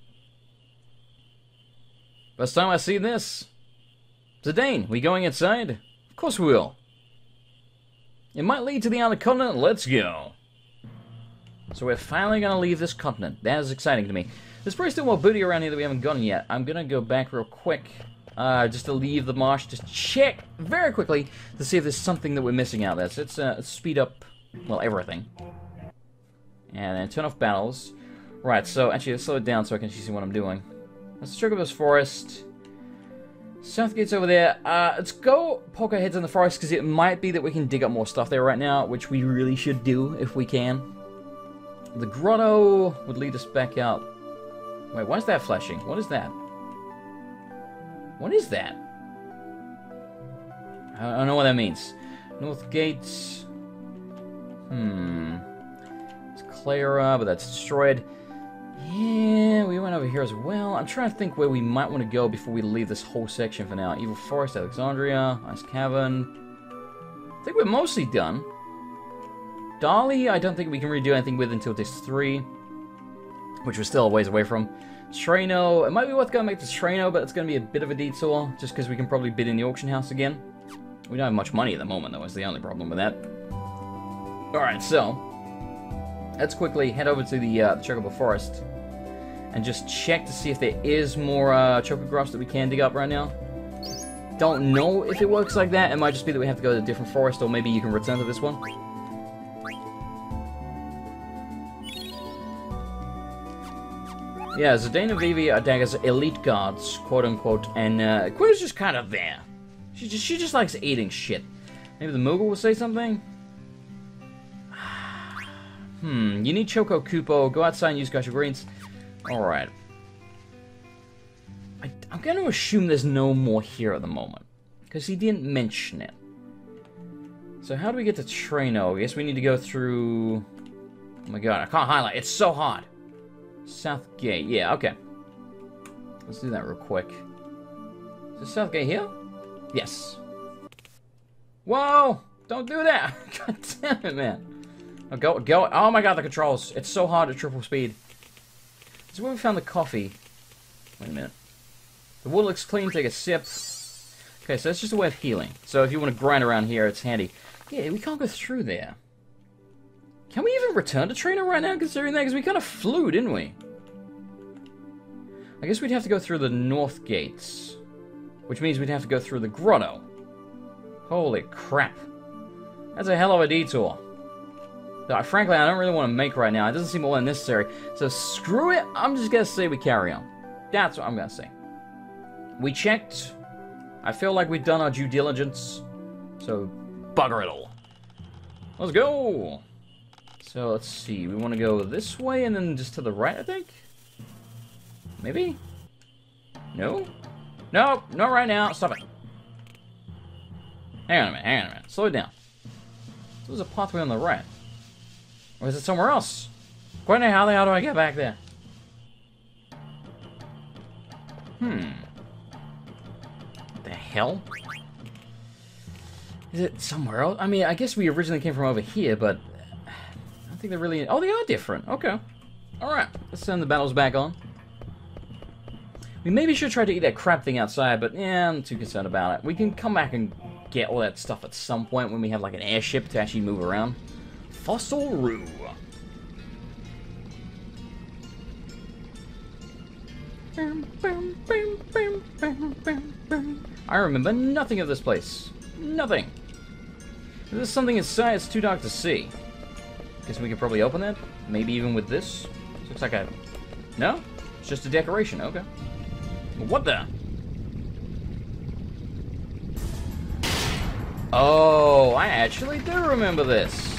First time I see this. Zidane, we going inside? Of course we will. It might lead to the outer continent. Let's go. So we're finally going to leave this continent. That is exciting to me. There's probably still more booty around here that we haven't gotten yet. I'm going to go back real quick. Uh, just to leave the marsh. Just check very quickly to see if there's something that we're missing out there. So let's uh, speed up... well, everything. And then turn off battles. Right, so actually let's slow it down so I can see what I'm doing. Let's check out this forest. Southgate's over there. Uh, let's go poke our heads in the forest because it might be that we can dig up more stuff there right now, which we really should do if we can. The grotto would lead us back out. Wait, why is that flashing? What is that? What is that? I don't know what that means. North Gates. Hmm. It's Clara, but that's destroyed. Yeah, we went over here as well. I'm trying to think where we might want to go before we leave this whole section for now. Evil Forest, Alexandria, Ice Cavern. I think we're mostly done. Dali, I don't think we can really do anything with until Disc three, which we're still a ways away from. Trano, it might be worth going back to Trano, but it's going to be a bit of a detour, just because we can probably bid in the auction house again. We don't have much money at the moment, though, is the only problem with that. Alright, so, let's quickly head over to the, uh, the Chocobo Forest and just check to see if there is more uh, Chocographs that we can dig up right now. Don't know if it works like that. It might just be that we have to go to a different forest, or maybe you can return to this one. Yeah, Zidane and Vivi are Dagger's elite guards, quote-unquote, and uh, Quinna's just kind of there. She just, she just likes eating shit. Maybe the Moogle will say something? Hmm, you need Choco Kupo. Go outside and use Gusher Greens. Alright. I'm going to assume there's no more here at the moment, because he didn't mention it. So how do we get to Trano? I guess we need to go through... Oh my god, I can't highlight. It's so hard. Southgate. Yeah, okay. Let's do that real quick. Is this Southgate here? Yes. Whoa! Don't do that! God damn it, man. Oh, go, go. Oh my god, the controls. It's so hard at triple speed. This is where we found the coffee. Wait a minute. The water looks clean. Take a sip. Okay, so that's just a way of healing. So if you want to grind around here, it's handy. Yeah, we can't go through there. Can we even return to Trainer right now, considering that? Because we kind of flew, didn't we? I guess we'd have to go through the north gates. Which means we'd have to go through the grotto. Holy crap. That's a hell of a detour. That, frankly, I don't really want to make right now. It doesn't seem all that necessary. So screw it. I'm just going to say we carry on. That's what I'm going to say. We checked. I feel like we've done our due diligence. So, bugger it all. Let's go. So, let's see. We want to go this way and then just to the right, I think? Maybe? No? No, not right now. Stop it. Hang on a minute, hang on a minute. Slow it down. So there's a pathway on the right. Or is it somewhere else? Quite how the hell do I get back there? Hmm. What the hell? Is it somewhere else? I mean, I guess we originally came from over here, but I don't think they're really... Oh, they are different. Okay. Alright, let's send the battles back on. We maybe should try to eat that crab thing outside, but yeah, I'm too concerned about it. We can come back and get all that stuff at some point when we have like an airship to actually move around. Fossil Roo. I remember nothing of this place. Nothing. If there's something inside, it's too dark to see. Guess we could probably open that? Maybe even with this? Looks like a... No? It's just a decoration, okay. What the? Oh, I actually do remember this.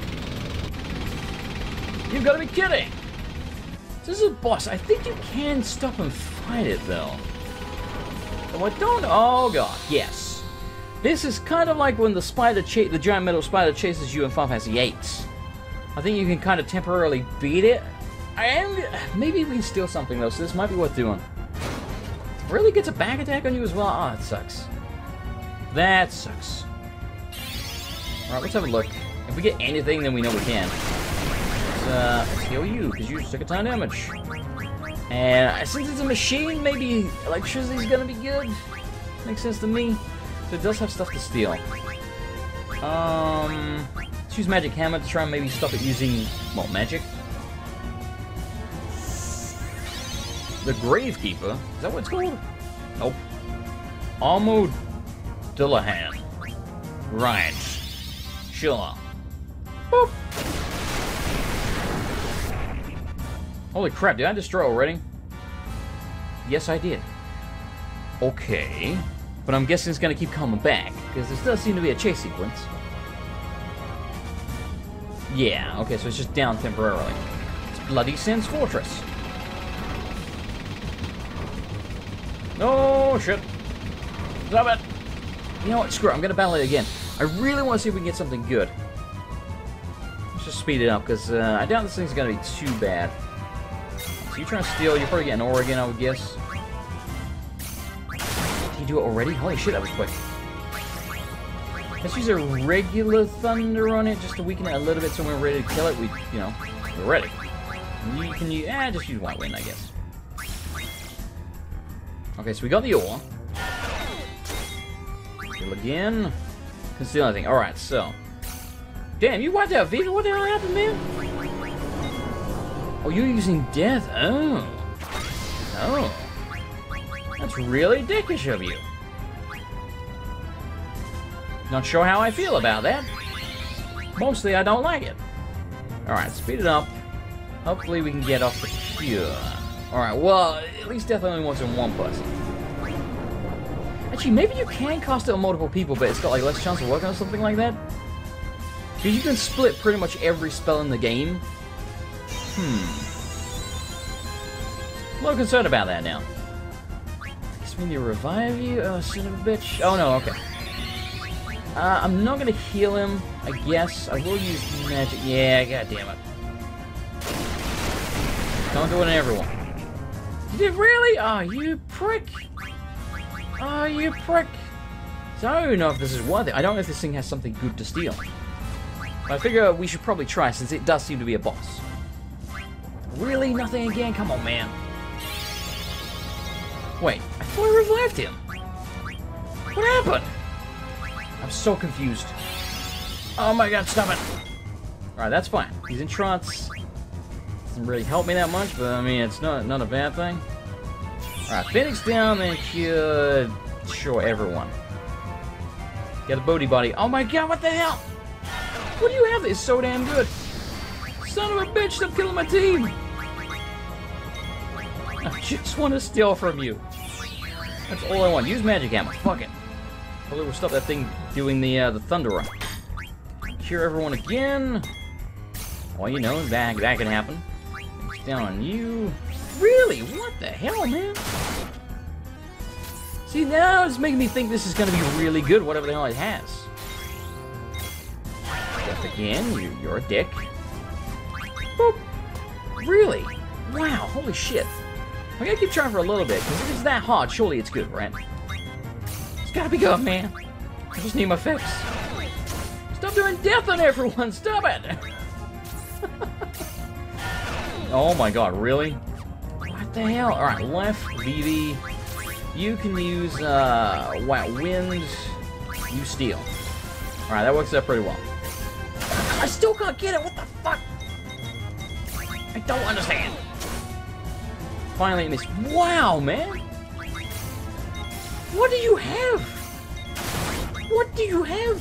You've got to be kidding. This is a boss. I think you can stop and fight it, though. Oh, I don't... Oh, God. Yes. This is kind of like when the spider, cha the giant metal spider chases you in Final Fantasy eight. I think you can kind of temporarily beat it. I am... Maybe we can steal something, though, so this might be worth doing. Really gets a back attack on you as well? Oh, that sucks. That sucks. Alright, let's have a look. If we get anything, then we know we can. Let's, uh, let's heal you, because you took a ton of damage. And since it's a machine, maybe electricity's gonna be good. Makes sense to me. So it does have stuff to steal. Um, let's use Magic Hammer to try and maybe stop it using, well, magic. The Gravekeeper? Is that what it's called? Nope. Armo Dillahan. Right. Sure. Boop. Holy crap, did I destroy already? Yes, I did. Okay. But I'm guessing it's gonna keep coming back, because there does seem to be a chase sequence. Yeah, okay, so it's just down temporarily. It's Bloody Sands Fortress. No, shit. Stop it. You know what, screw it, I'm gonna battle it again. I really want to see if we can get something good. Let's just speed it up, because uh, I doubt this thing's gonna be too bad. So you're trying to steal, you're probably getting Oregon, I would guess. Did you do it already? Holy shit, that was quick. Let's use a regular thunder on it, just to weaken it a little bit so when we're ready to kill it, we, you know, we're ready. You can use, eh, just use white wind, I guess. Okay, so we got the ore. Kill again. Conceal anything. Alright, so. Damn, you wiped out Viva? What the hell happened, man? Oh, you're using death. Oh. Oh. That's really dickish of you. Not sure how I feel about that. Mostly, I don't like it. Alright, speed it up. Hopefully, we can get off the cure. Alright, well, at least death only works on one person. Actually, maybe you can cast it on multiple people, but it's got like less chance of working or something like that. Because you can split pretty much every spell in the game. Hmm. A little concerned about that now. I guess we need to revive you? Oh, son of a bitch. Oh, no, okay. Uh, I'm not going to heal him, I guess. I will use magic. Yeah, god damn it. Don't do it on everyone. You did really? Oh, you prick. Oh, you prick. So I don't know if this is worth it. I don't know if this thing has something good to steal. But I figure we should probably try, since it does seem to be a boss. Really? Nothing again? Come on, man. Wait, I thought I revived him. What happened? I'm so confused. Oh my god, stop it. Alright, that's fine. He's in trance. Doesn't really help me that much, but I mean, it's not, not a bad thing. Alright, Phoenix down, then should show everyone. Get a booty body. Oh my god, what the hell? What do you have that is so damn good? Son of a bitch, stop killing my team! I just want to steal from you. That's all I want. Use magic hammer. Fuck it. Probably will stop that thing doing the uh, the thunderer. Cure everyone again. Well, you know, that, that can happen. It's down on you. Really? What the hell, man? See, now it's making me think this is going to be really good, whatever the hell it has. Death again. You, you're a dick. Boop. Really? Wow, holy shit. I gotta keep trying for a little bit, because if it's that hard, surely it's good, right? It's gotta be good, man. I just need my fix. Stop doing death on everyone! Stop it! Oh my god, really? What the hell? Alright, left, V V. You can use, uh, wow, wind. You steal. Alright, that works out pretty well. I still can't get it! What the fuck? I don't understand. Finally missed. Wow, man! What do you have? What do you have?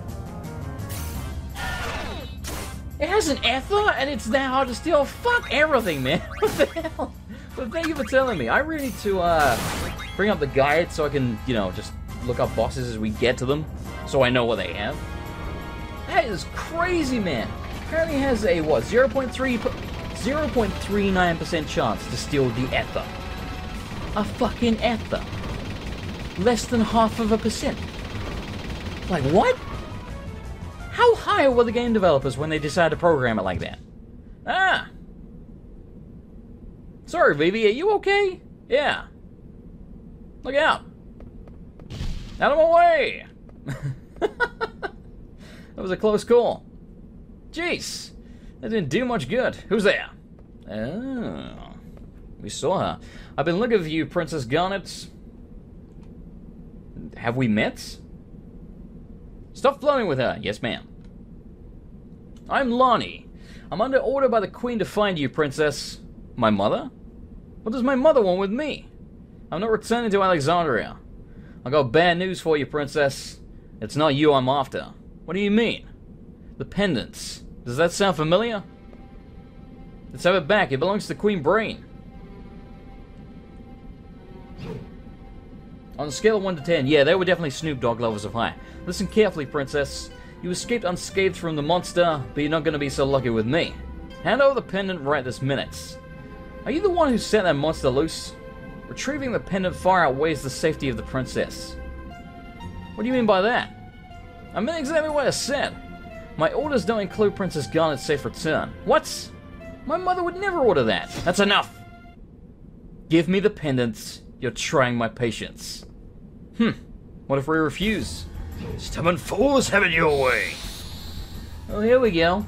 It has an ether and it's that hard to steal. Fuck everything, man. What the hell? But thank you for telling me. I really need to uh, bring up the guide so I can, you know, just look up bosses as we get to them, so I know what they have. That is crazy, man. Apparently has a what? zero point three nine percent chance to steal the ether. A fucking ether. Less than half of a percent. Like, what? How high were the game developers when they decided to program it like that? Ah! Sorry, Vivi, are you okay? Yeah. Look out. Out of my way! That was a close call. Jeez. That didn't do much good. Who's there? Oh. We saw her. I've been looking for you, Princess Garnet. Have we met? Stop flirting with her. Yes, ma'am. I'm Lonnie. I'm under order by the Queen to find you, Princess. My mother? What does my mother want with me? I'm not returning to Alexandria. I got bad news for you, Princess. It's not you I'm after. What do you mean? The pendants. Does that sound familiar? Let's have it back. It belongs to Queen Brain. On a scale of one to ten, yeah, they were definitely Snoop Dogg levels of high. Listen carefully, Princess. You escaped unscathed from the monster, but you're not going to be so lucky with me. Hand over the pendant right this minute. Are you the one who set that monster loose? Retrieving the pendant far outweighs the safety of the princess. What do you mean by that? I meant exactly what I said. My orders don't include Princess Garnet's safe return. What? My mother would never order that. That's enough. Give me the pendants. You're trying my patience. Hmm. What if we refuse? Stubborn fools, have it your way. Well, here we go.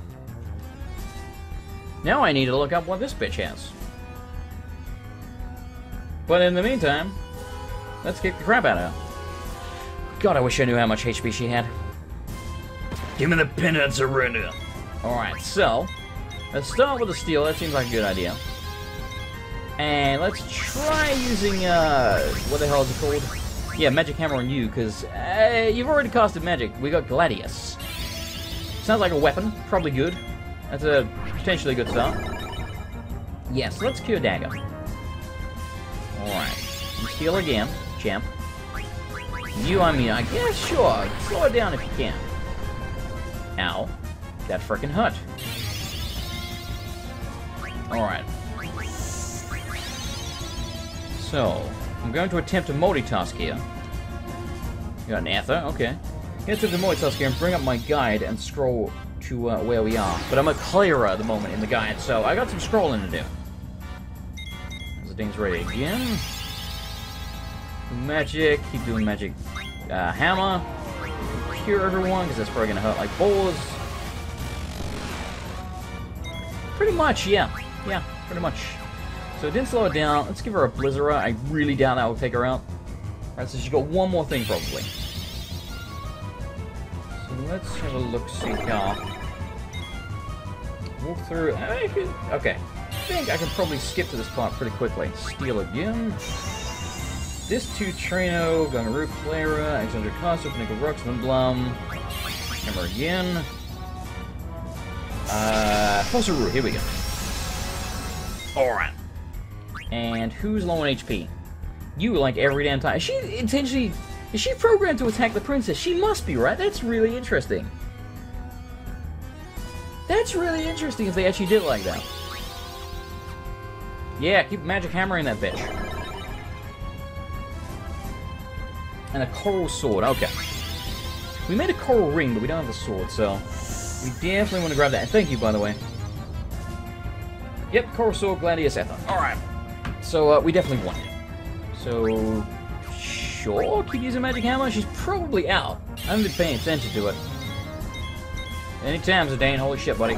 Now I need to look up what this bitch has. But in the meantime, let's kick the crap out of her. God, I wish I knew how much H P she had. Give me the pendant, surrender. Alright, so let's start with the steel. That seems like a good idea. And let's try using, uh, what the hell is it called? Yeah, Magic Hammer on you, because uh, you've already casted magic. We got Gladius. Sounds like a weapon. Probably good. That's a potentially good start. Yes, let's cure Dagger. Alright. Steal again, champ. You, I mean, I guess, sure. Slow it down if you can. Ow. That frickin' hurt. Alright. So, I'm going to attempt to multitask here. You got an ether, okay. I'm going to attempt to multitask here and bring up my guide and scroll to uh, where we are. But I'm a clearer at the moment in the guide, so I got some scrolling to do. As the thing's ready again. Magic, keep doing magic. Uh, hammer. Cure everyone, because that's probably going to hurt like balls. Pretty much, yeah. Yeah, pretty much. So it didn't slow it down. Let's give her a Blizzerer. I really doubt that will take her out. Alright, so she's got one more thing, probably. So let's have a look-see here. Walk through... Okay. I think I can probably skip to this part pretty quickly. Steal again. This two Trino, Gungaroo, Clara, Alexandra Castle, Nickel Rocks, Windblum. Hammer again. Uh, Fossil here we go. Alright. And who's low on H P? You, like, every damn time. Is she intentionally... Is she programmed to attack the princess? She must be, right? That's really interesting. That's really interesting if they actually did like that. Yeah, keep magic hammering that bitch. And a coral sword, okay. We made a coral ring, but we don't have the sword, so... We definitely want to grab that. And thank you, by the way. Yep, coral sword, Gladius Ether. Alright. So, uh, we definitely want it. So... Sure, keep using magic hammer? She's probably out. I haven't been paying attention to it. Anytime, Zidane. Holy shit, buddy.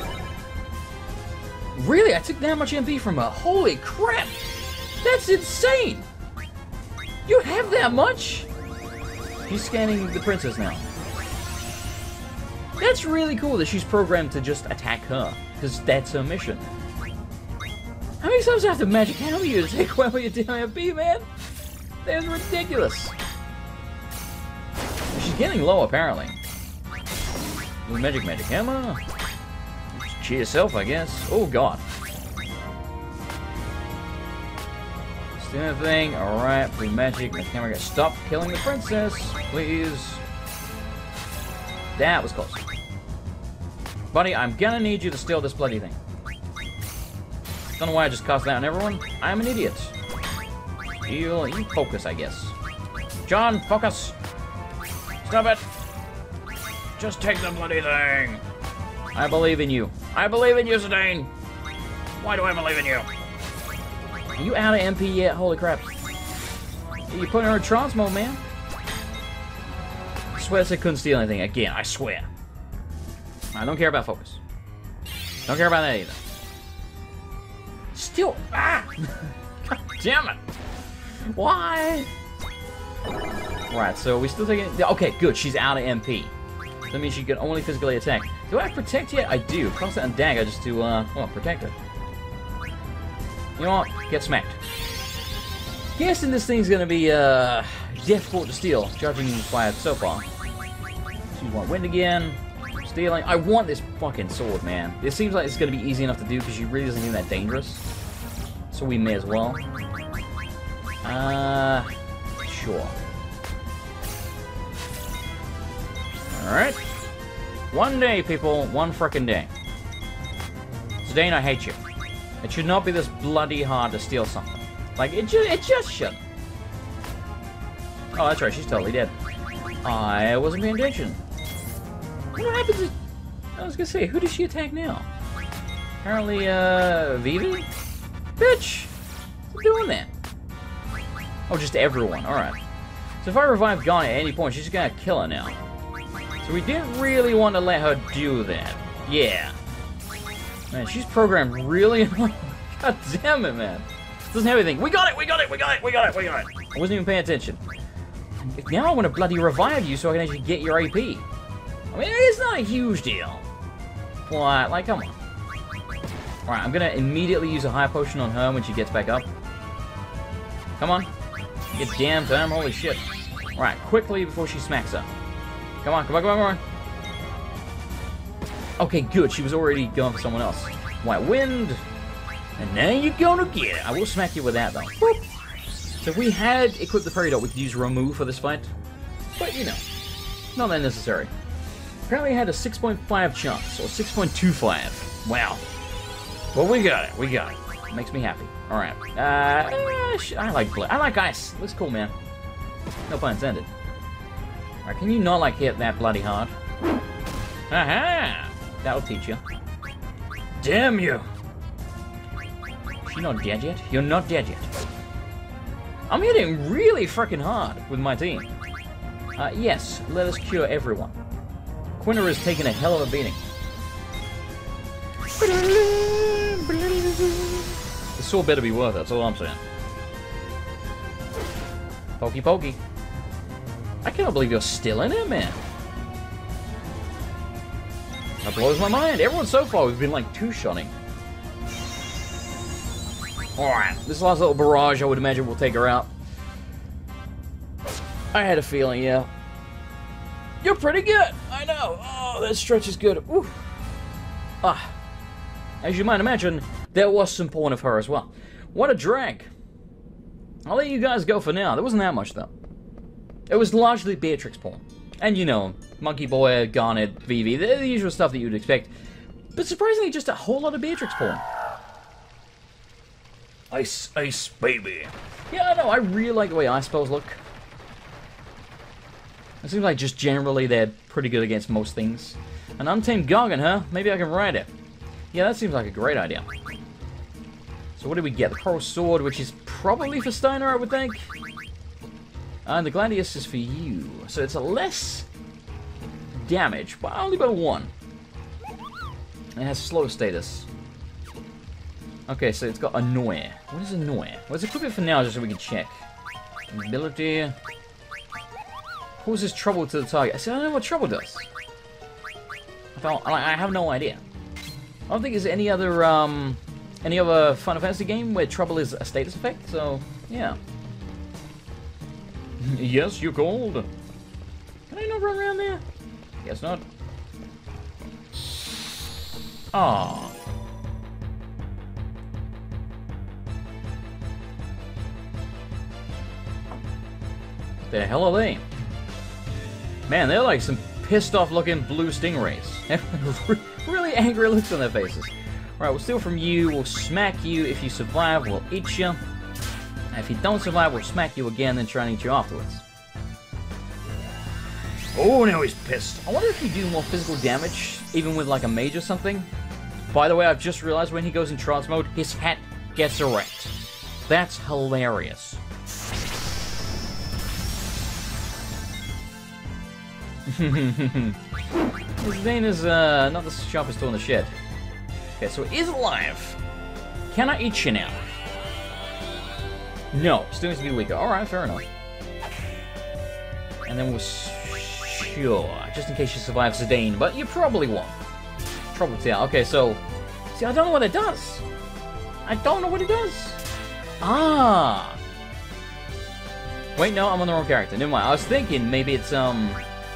Really? I took that much M P from her? Holy crap! That's insane! You have that much? She's scanning the princess now. That's really cool that she's programmed to just attack her, because that's her mission. How many times do I have to magic hammer you to take away all your damn M P, man? That's ridiculous. She's getting low, apparently. Magic, magic hammer. Cheer yourself, I guess. Oh, God. Still thing. Alright, blue magic. Magic hammer. Stop killing the princess, please. That was close. Buddy, I'm gonna need you to steal this bloody thing. Don't know why I just cast that on everyone. I'm an idiot. You, you focus, I guess. John, focus. Stop it. Just take the bloody thing. I believe in you. I believe in you, Zidane. Why do I believe in you? Are you out of M P yet? Holy crap. You putting her in trance mode, man. I swear I couldn't steal anything. Again, I swear. I don't care about focus. Don't care about that either. Still. Ah! God damn it. Why? Right, so we still taking. Okay, good. She's out of M P. That means she can only physically attack. Do I have protect yet? I do. Cross that and dagger just to, uh, well, protect her. You know what? Get smacked. Guessing this thing's gonna be, uh, difficult to steal, judging by it so far. She want wind again. Stealing. I want this fucking sword, man. It seems like it's gonna be easy enough to do because she really doesn't seem that dangerous. So we may as well. Uh, sure. Alright. One day, people. One frickin' day. Zidane, I hate you. It should not be this bloody hard to steal something. Like, it, ju it just shouldn't. Oh, that's right. She's totally dead. I wasn't paying attention. What happened to... I was gonna say, who does she attack now? Apparently, uh... Vivi? Bitch! What's doing that? Oh, just everyone. Alright. So if I revive Ghana at any point, she's just gonna kill her now. So we didn't really want to let her do that. Yeah. Man, she's programmed really... God damn it, man. Doesn't have anything. We got it! We got it! We got it! We got it! We got it! I wasn't even paying attention. Now I want to bloody revive you so I can actually get your A P. I mean, it's not a huge deal. What? Like, come on. Alright, I'm gonna immediately use a high potion on her when she gets back up. Come on. Get damn time. Holy shit. Alright, quickly before she smacks up. Come on, come on, come on, come on. Okay, good. She was already going for someone else. White wind. And now you're gonna get it. I will smack you with that, though. Boop. So if we had equipped the fairy dot, we could use remove for this fight. But, you know, not that necessary. Apparently I had a six point five chance, or six point two five. Wow. Well, we got it. We got it. Makes me happy. Alright. Uh, I like I like ice. Looks cool, man. No pun intended. Alright, can you not, like, hit that bloody hard? Aha! That'll teach you. Damn you! She not dead yet? You're not dead yet. I'm hitting really freaking hard with my team. Uh, yes, let us cure everyone. Quinter is taking a hell of a beating. The sword better be worth it, that's all I'm saying. Pokey pokey. I cannot believe you're still in it, man. That blows my mind. Everyone so far, we've been like two-shotting. Alright, this last little barrage, I would imagine, will take her out. I had a feeling, yeah. You're pretty good. I know. Oh, that stretch is good. Ooh. Ah. As you might imagine, there was some porn of her as well. What a drag. I'll let you guys go for now. There wasn't that much, though. It was largely Beatrix porn. And, you know, Monkey Boy, Garnet, Vivi, the, the usual stuff that you'd expect. But surprisingly, just a whole lot of Beatrix porn. Ice, ice, baby. Yeah, I know. I really like the way ice spells look. It seems like just generally they're pretty good against most things. An untamed Gargan, huh? Maybe I can ride it. Yeah, that seems like a great idea. So what do we get? The Coral Sword, which is probably for Steiner, I would think. And the Gladius is for you. So it's a less damage, but only by one. It has slow status. Okay, so it's got Annoy. What is Annoy? Well, let's equip it for now just so we can check. Ability. Causes trouble to the target. See, I don't know what trouble does. I, found, I have no idea. I don't think there's any other, um, any other Final Fantasy game where trouble is a status effect, so, yeah. Yes, you're cold. Can I not run around there? Guess not. Aww. The hell are they? Man, they're like some pissed off looking blue stingrays. Really angry looks on their faces. Alright, we'll steal from you, we'll smack you. If you survive, we'll eat you. If you don't survive, we'll smack you again, then try and eat you afterwards. Oh, now he's pissed. I wonder if you do more physical damage, even with like a mage or something. By the way, I've just realized when he goes in trance mode, his hat gets erect. That's hilarious. His vein is uh, not the sharpest tool in the shed. Okay, so it is alive. Can I eat you now? No, still needs to be weaker. Alright, fair enough. And then we'll... Sure, just in case you survive Zidane, but you probably won't. Trouble yeah. Okay, so... See, I don't know what it does. I don't know what it does. Ah! Wait, no, I'm on the wrong character. Never mind. I was thinking maybe it's, um...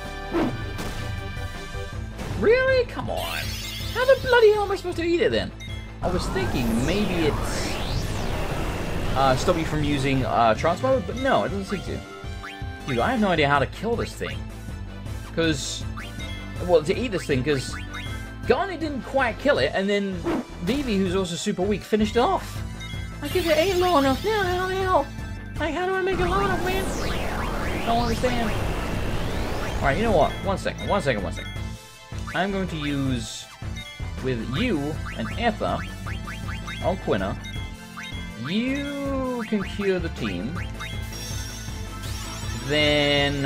Really? Come on. How the bloody hell am I supposed to eat it then? I was thinking maybe it's... Uh, stop you from using uh, trance mode, but no, it doesn't seem to. Dude, I have no idea how to kill this thing. Because... Well, to eat this thing, because... Garnet didn't quite kill it, and then Vivi, who's also super weak, finished it off. Like, if it ain't low enough, now how the hell? Like, how do I make it low enough, man? Don't understand. Alright, you know what? One second, one second, one second. I'm going to use, with you and Etha, on Quina, you can cure the team. Then,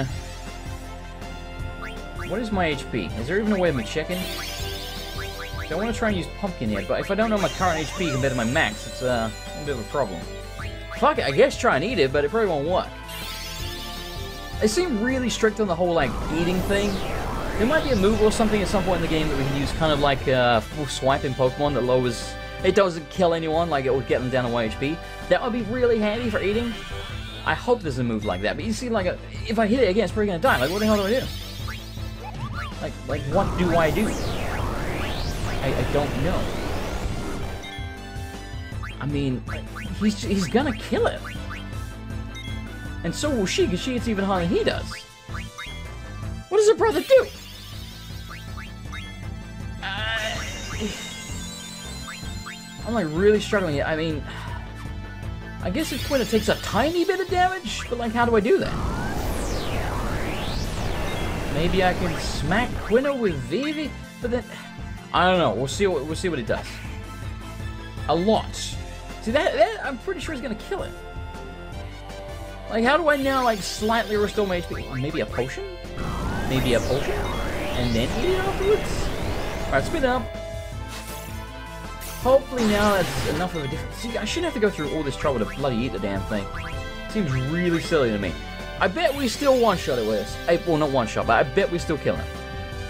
what is my H P? Is there even a way of me checking? I want to try and use Pumpkin here, but if I don't know my current H P compared to my max, it's uh, a bit of a problem. Fuck it, I guess try and eat it, but it probably won't work. They seem really strict on the whole, like, eating thing. There might be a move or something at some point in the game that we can use, kind of like a uh, full swipe in Pokemon that lowers... It doesn't kill anyone, like it would get them down to one H P. That would be really handy for eating. I hope there's a move like that, but you see, like, a, if I hit it again, it's probably gonna die. Like, what the hell do I do? Like, like, what do I do? I, I don't know. I mean, he's, he's gonna kill it. And so will she, because she hits even harder than he does. What does her brother do? Uh, I'm like really struggling here. I mean, I guess if Quina takes a tiny bit of damage, but like, how do I do that? Maybe I can smack Quina with Vivi, but then I don't know. We'll see what we'll see what it does. A lot. See that? That I'm pretty sure is gonna kill it. Like, how do I now like slightly restore my H P? Maybe a potion? Maybe a potion? And then eat it afterwards? Alright, spit it up. Hopefully now that's enough of a difference. See, I shouldn't have to go through all this trouble to bloody eat the damn thing. Seems really silly to me. I bet we still one-shot it with this. I, well, not one-shot, but I bet we still kill him.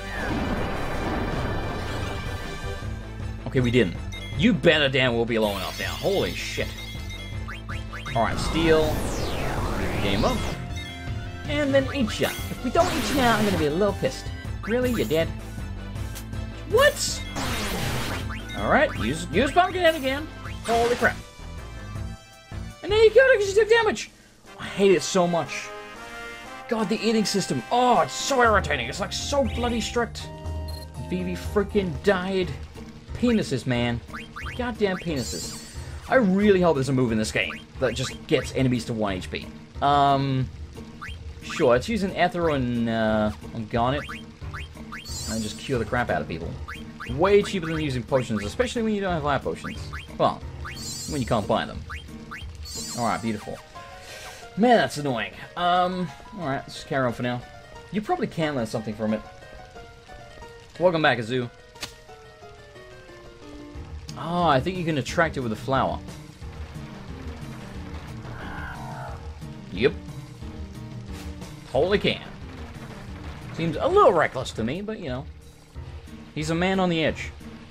Okay, we didn't. You better damn well be low enough now. Holy shit. Alright, steal. Game up. And then eat ya. If we don't eat you now, I'm gonna be a little pissed. Really? You're dead? What? Alright, use, use Pumpkinhead again. Holy crap. And there you go, because you took damage. I hate it so much. God, the eating system. Oh, it's so irritating. It's like so bloody strict. B B freaking died. Penises, man. Goddamn penises. I really hope there's a move in this game that just gets enemies to one H P. Um, sure, it's using Aether on, uh, on Garnet. And just cure the crap out of people. Way cheaper than using potions, especially when you don't have life potions. Well, when you can't buy them. Alright, beautiful. Man, that's annoying. Um, alright, let's just carry on for now. You probably can learn something from it. Welcome back, Azu. Oh, I think you can attract it with a flower. Yep. Totally can. Seems a little reckless to me, but you know. He's a man on the edge.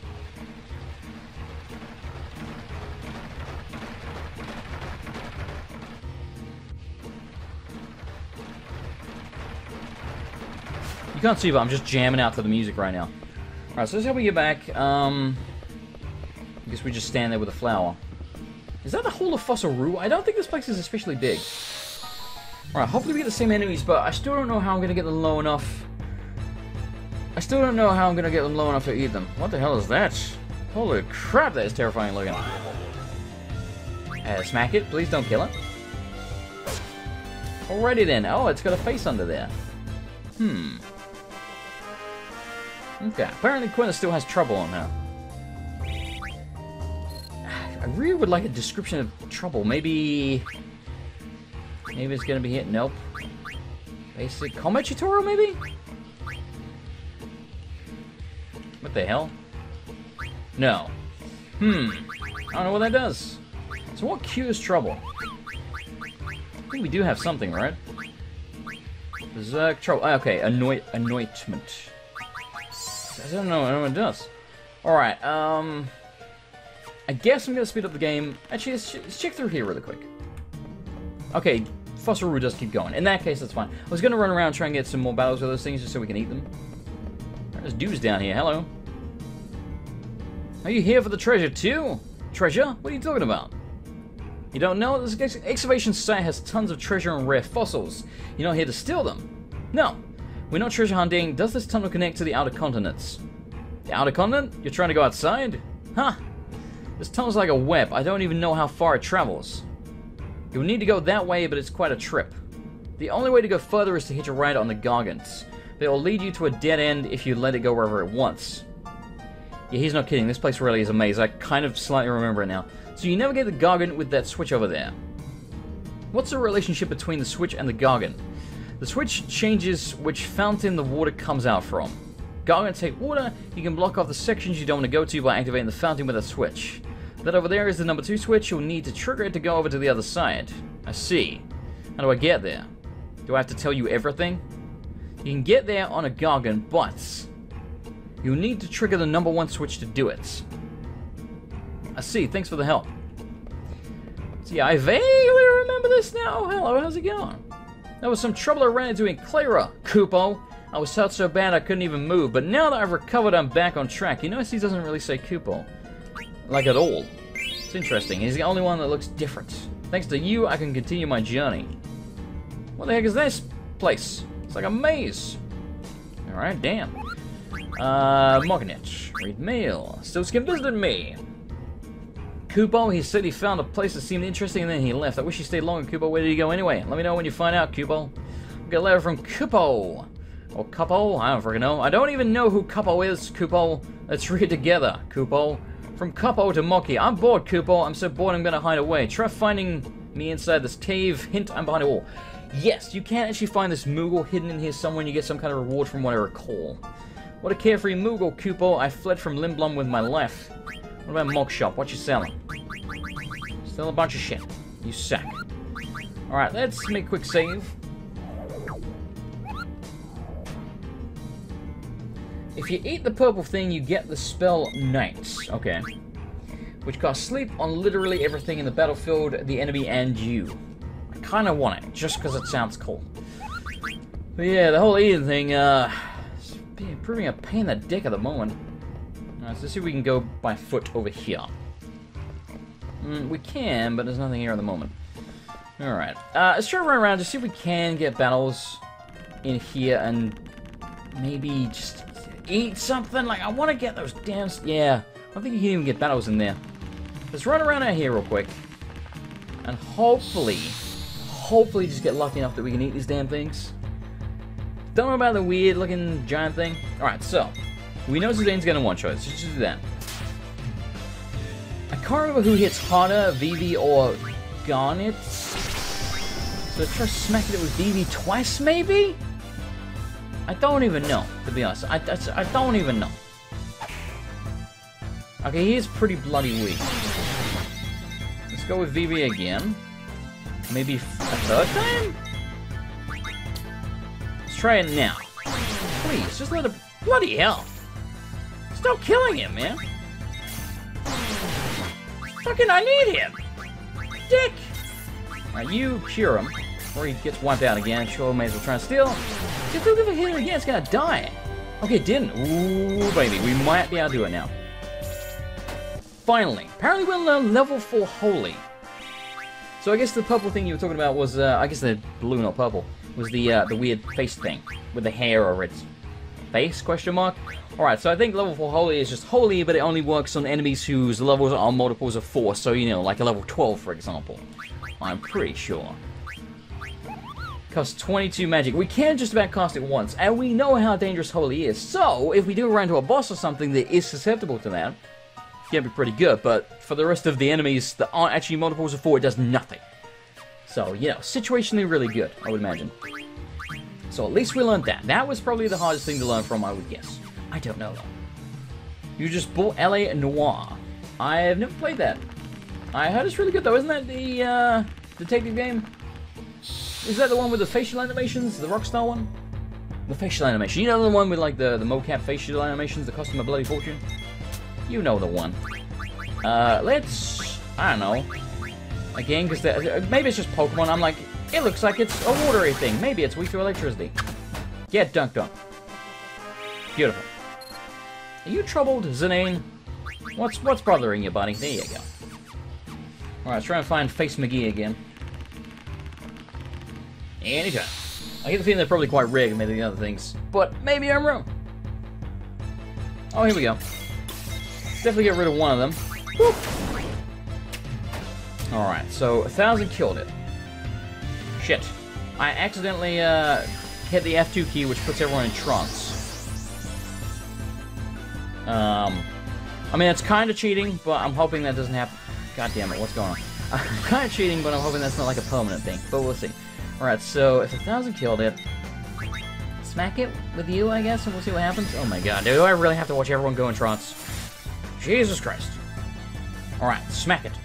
You can't see, but I'm just jamming out to the music right now. Alright, so this is how we get back. Um, I guess we just stand there with a flower. Is that the whole of Fossil Roo? I don't think this place is especially big. Alright, hopefully we get the same enemies, but I still don't know how I'm going to get them low enough. I still don't know how I'm going to get them low enough to eat them. What the hell is that? Holy crap, that is terrifying looking. Uh, smack it. Please don't kill it. Alrighty then. Oh, it's got a face under there. Hmm. Okay, apparently Quinn still has trouble on her. I really would like a description of trouble. Maybe... Maybe it's gonna be hit. Nope. Basic combat tutorial, maybe? What the hell? No. Hmm. I don't know what that does. So what cures trouble? I think we do have something, right? Berserk trouble. Okay, anoint anointment. I don't know, I don't know what it does. Alright, um... I guess I'm gonna speed up the game. Actually, let's, ch let's check through here really quick. Okay, Fossil Roo does keep going. In that case, that's fine. I was gonna run around and try and get some more battles with those things just so we can eat them. There's dudes down here, hello. Are you here for the treasure too? Treasure? What are you talking about? You don't know? This ex excavation site has tons of treasure and rare fossils. You're not here to steal them. No. We're not treasure hunting. Does this tunnel connect to the outer continents? The outer continent? You're trying to go outside? Huh. This tunnel's like a web. I don't even know how far it travels. You'll need to go that way, but it's quite a trip. The only way to go further is to hitch a ride on the Gargants. They will lead you to a dead end if you let it go wherever it wants. Yeah, he's not kidding. This place really is a maze. I kind of slightly remember it now. So you navigate the Gargant with that switch over there. What's the relationship between the switch and the Gargant? The switch changes which fountain the water comes out from. Gargants take water. You can block off the sections you don't want to go to by activating the fountain with a switch. That over there is the number two switch. You'll need to trigger it to go over to the other side. I see. How do I get there? Do I have to tell you everything? You can get there on a Gargant, but you'll need to trigger the number one switch to do it. I see. Thanks for the help. See, I vaguely remember this now. Oh, hello. How's it going? There was some trouble I ran into in Clara, Kupo. I was hurt so bad I couldn't even move, but now that I've recovered, I'm back on track. You notice he doesn't really say Kupo. Like at all. It's interesting. He's the only one that looks different. Thanks to you, I can continue my journey. What the heck is this place? It's like a maze. Alright, damn. Uh, Marganet. Read mail. Silskin visited me. Kupo, he said he found a place that seemed interesting and then he left. I wish he stayed longer, Kupo. Where did he go anyway? Let me know when you find out, Kupo. We got a letter from Kupo. Or Kupo? I don't freaking know. I don't even know who Kupo is, Kupo. Let's read it together, Kupo. From Kupo to Moki. I'm bored, Kupo. I'm so bored I'm gonna hide away. Try finding me inside this cave. Hint, I'm behind a wall. Yes, you can actually find this Moogle hidden in here somewhere and you get some kind of reward from what I recall. What a carefree Moogle, Kupo. I fled from Limblum with my life. What about Mog Shop? What you selling? Sell a bunch of shit. You sack. Alright, let's make a quick save. If you eat the purple thing, you get the spell Nights. Okay. Which casts sleep on literally everything in the battlefield, the enemy, and you. I kind of want it, just because it sounds cool. But yeah, the whole eating thing, uh... it's proving a pain in the dick at the moment. Alright, so let's see if we can go by foot over here. Mm, we can, but there's nothing here at the moment. Alright. Uh, let's try to run around to see if we can get battles in here and maybe just eat something. Like, I want to get those damn... Yeah, I don't think you can even get battles in there. Let's run around out here real quick. And hopefully, hopefully just get lucky enough that we can eat these damn things. Don't know about the weird looking giant thing. Alright, so we know Zidane's gonna one-shot. Let's just do that. I can't remember who hits harder, Vivi or Garnet. So let's try smacking it with Vivi twice, maybe? I don't even know, to be honest. I, I, I don't even know. Okay, he is pretty bloody weak. Let's go with Vivi again. Maybe a third time? Let's try it now. Please, just let it... Bloody hell! Stop killing him, man! Fucking, I need him! Dick! Alright, you cure him, or he gets wiped out again. Sure, may as well try and steal. If we hit him again, it's gonna die. Okay, it didn't. Ooh, baby, we might be able to do it now. Finally. Apparently we're learn level four Holy. So I guess the purple thing you were talking about was, uh, I guess the blue, not purple, was the uh, the weird face thing with the hair or its face, question mark? Alright, so I think level four Holy is just Holy, but it only works on enemies whose levels are multiples of four, so, you know, like a level twelve, for example. I'm pretty sure. Costs twenty-two magic. We can just about cast it once, and we know how dangerous Holy is, so if we do run into a boss or something that is susceptible to that, it can be pretty good, but for the rest of the enemies that aren't actually multiples of four, it does nothing. So, you know, situationally really good, I would imagine. So at least we learned that. That was probably the hardest thing to learn from, I would guess. I don't know, though. You just bought L A Noire. I have never played that. I heard it's really good, though. Isn't that the uh, detective game? Is that the one with the facial animations? The Rockstar one? The facial animation. You know the one with, like, the, the mocap facial animations that cost them a bloody fortune? You know the one. Uh, let's... I don't know. Again, because maybe it's just Pokemon. I'm like, it looks like it's a watery thing. Maybe it's weak to electricity. Get dunked on. Beautiful. Are you troubled, Zidane? What's what's bothering you, buddy? There you go. Alright, let's try and find Face McGee again. Anytime. I get the feeling they're probably quite rare compared to the other things, but maybe I'm wrong. Oh, here we go. Definitely get rid of one of them. Woo. Alright, so a thousand killed it. Shit. I accidentally uh, hit the F two key, which puts everyone in trance. Um, I mean, it's kind of cheating, but I'm hoping that doesn't happen. God damn it, what's going on? I'm kind of cheating, but I'm hoping that's not like a permanent thing. But we'll see. Alright, so if a thousand killed it, smack it with you, I guess, and we'll see what happens. Oh my god, do I really have to watch everyone go in trance? Jesus Christ. Alright, smack it.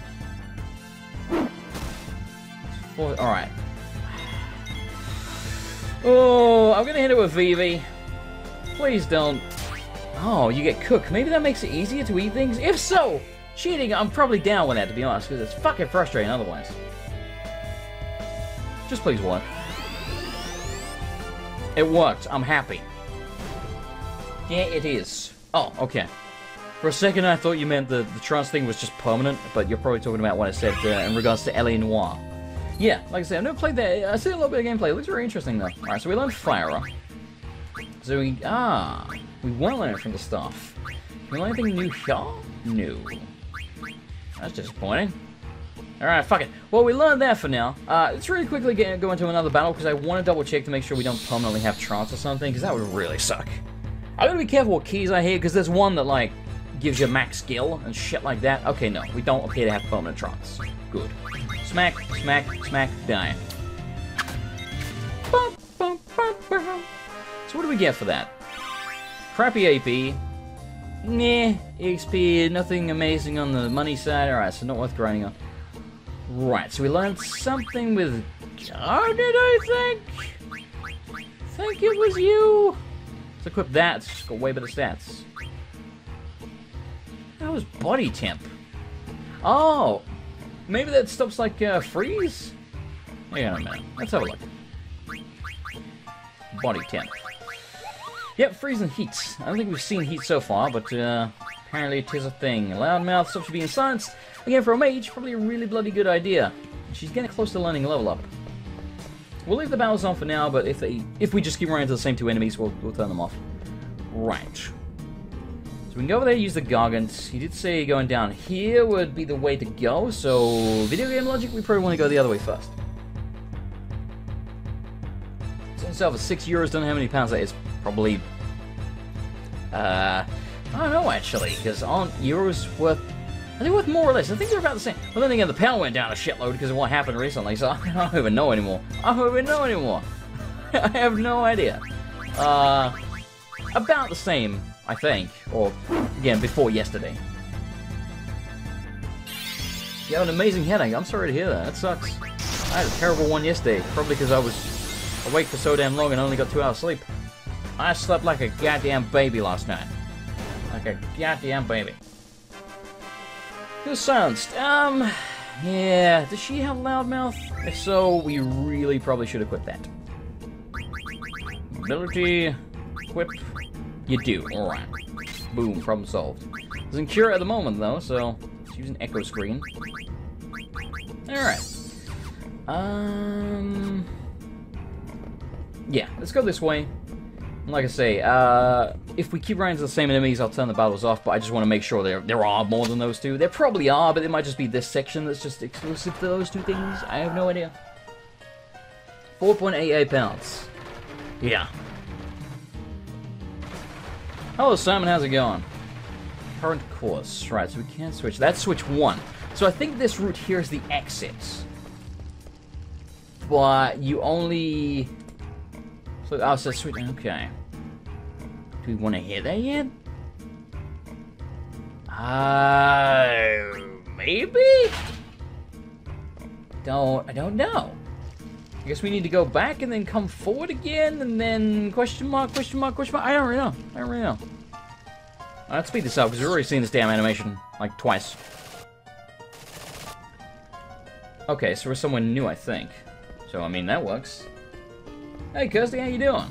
Alright. Oh, I'm gonna hit it with Vivi. Please don't. Oh, you get cooked. Maybe that makes it easier to eat things? If so, cheating, I'm probably down with that, to be honest, because it's fucking frustrating otherwise. Just please work. It worked. I'm happy. Yeah, it is. Oh, okay. For a second, I thought you meant the, the trance thing was just permanent, but you're probably talking about what I said uh, in regards to L A Noire. Yeah, like I said, I've never played that. I see a little bit of gameplay. It looks very interesting, though. Alright, so we learned Fire. So we... Ah... We weren't learning from the stuff. Can we learn anything new here? No. That's disappointing. Alright, fuck it. Well, we learned that for now. Uh, let's really quickly get, go into another battle, because I want to double check to make sure we don't permanently have trance or something, because that would really suck. I gotta be careful what keys I hit, because there's one that, like, gives you max skill and shit like that. Okay, no. We don't appear to have permanent trance. Good. Smack, smack, smack, die. So what do we get for that? Crappy A P. Nah, X P, nothing amazing on the money side. Alright, so not worth grinding on. Right, so we learned something with guarded, I think? think it was you. Let's equip that. It's got way better stats. That was body temp. Oh, maybe that stuff's like uh, freeze? Hang on a minute. Let's have a look. Body temp. Yep, freeze and heat. I don't think we've seen heat so far, but uh, apparently it is a thing. Loudmouth stuff should be silenced. Again, for a mage, probably a really bloody good idea. She's getting close to learning level up. We'll leave the battles on for now, but if they, if we just keep running into the same two enemies, we'll, we'll turn them off. Right. So we can go over there and use the Gargant. He did say going down here would be the way to go, so video game logic, we probably want to go the other way first. So itself is six euros, don't know how many pounds that is. Probably, uh, I don't know actually, because aren't euros worth, are they worth more or less? I think they're about the same. Well, then again, the pound went down a shitload because of what happened recently, so I don't even know anymore. I don't even know anymore. I have no idea. Uh, about the same, I think, or, again, before yesterday. You have an amazing headache. I'm sorry to hear that. That sucks. I had a terrible one yesterday, probably because I was awake for so damn long and only got two hours sleep. I slept like a goddamn baby last night. Like a goddamn baby. Who's silenced? Um, yeah, does she have loudmouth? If so, we really probably should equip that. Ability, equip, you do, alright. Boom, problem solved. Doesn't cure it at the moment though, so let's use an echo screen. Alright. Um, yeah, let's go this way. Like I say, uh, if we keep running into the same enemies, I'll turn the battles off, but I just want to make sure there there are more than those two. There probably are, but it might just be this section that's just exclusive to those two things. I have no idea. four point eight eight pounds. Yeah. Hello, Simon. How's it going? Current course. Right, so we can't switch. That's switch one. So I think this route here is the exit. But you only... Oh, so switch. Okay. Do we want to hit that yet? Uh, maybe? Don't, I don't know. I guess we need to go back and then come forward again and then question mark, question mark, question mark. I don't really know. I don't really know. Let's speed this up because we've already seen this damn animation like twice. Okay, so we're somewhere new, I think. So, I mean, that works. Hey, Kirsty, how you doing?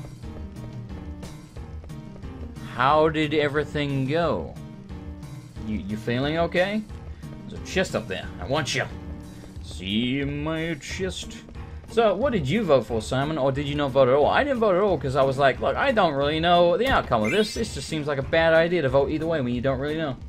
How did everything go? You you feeling okay? There's a chest up there. I want you. See my chest. So, what did you vote for, Simon? Or did you not vote at all? I didn't vote at all because I was like, look, I don't really know the outcome of this. This just seems like a bad idea to vote either way when you don't really know.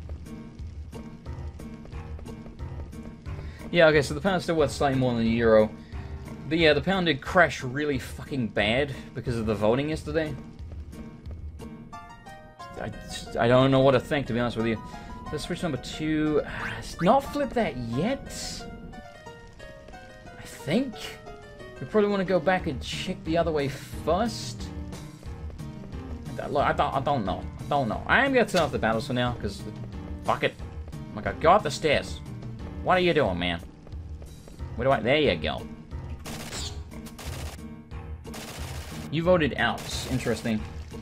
Yeah, okay, so the pound's still worth slightly more than a euro. But yeah, the pound did crash really fucking bad because of the voting yesterday. I, just, I don't know what to think, to be honest with you. Let's switch number two. It's not flip that yet. I think. We probably want to go back and check the other way first. Look, I don't, I don't know. I don't know. I am going to turn off the battles for now, because fuck it. I'm like, go up the stairs. What are you doing, man? Where do I... There you go. You voted out. Interesting.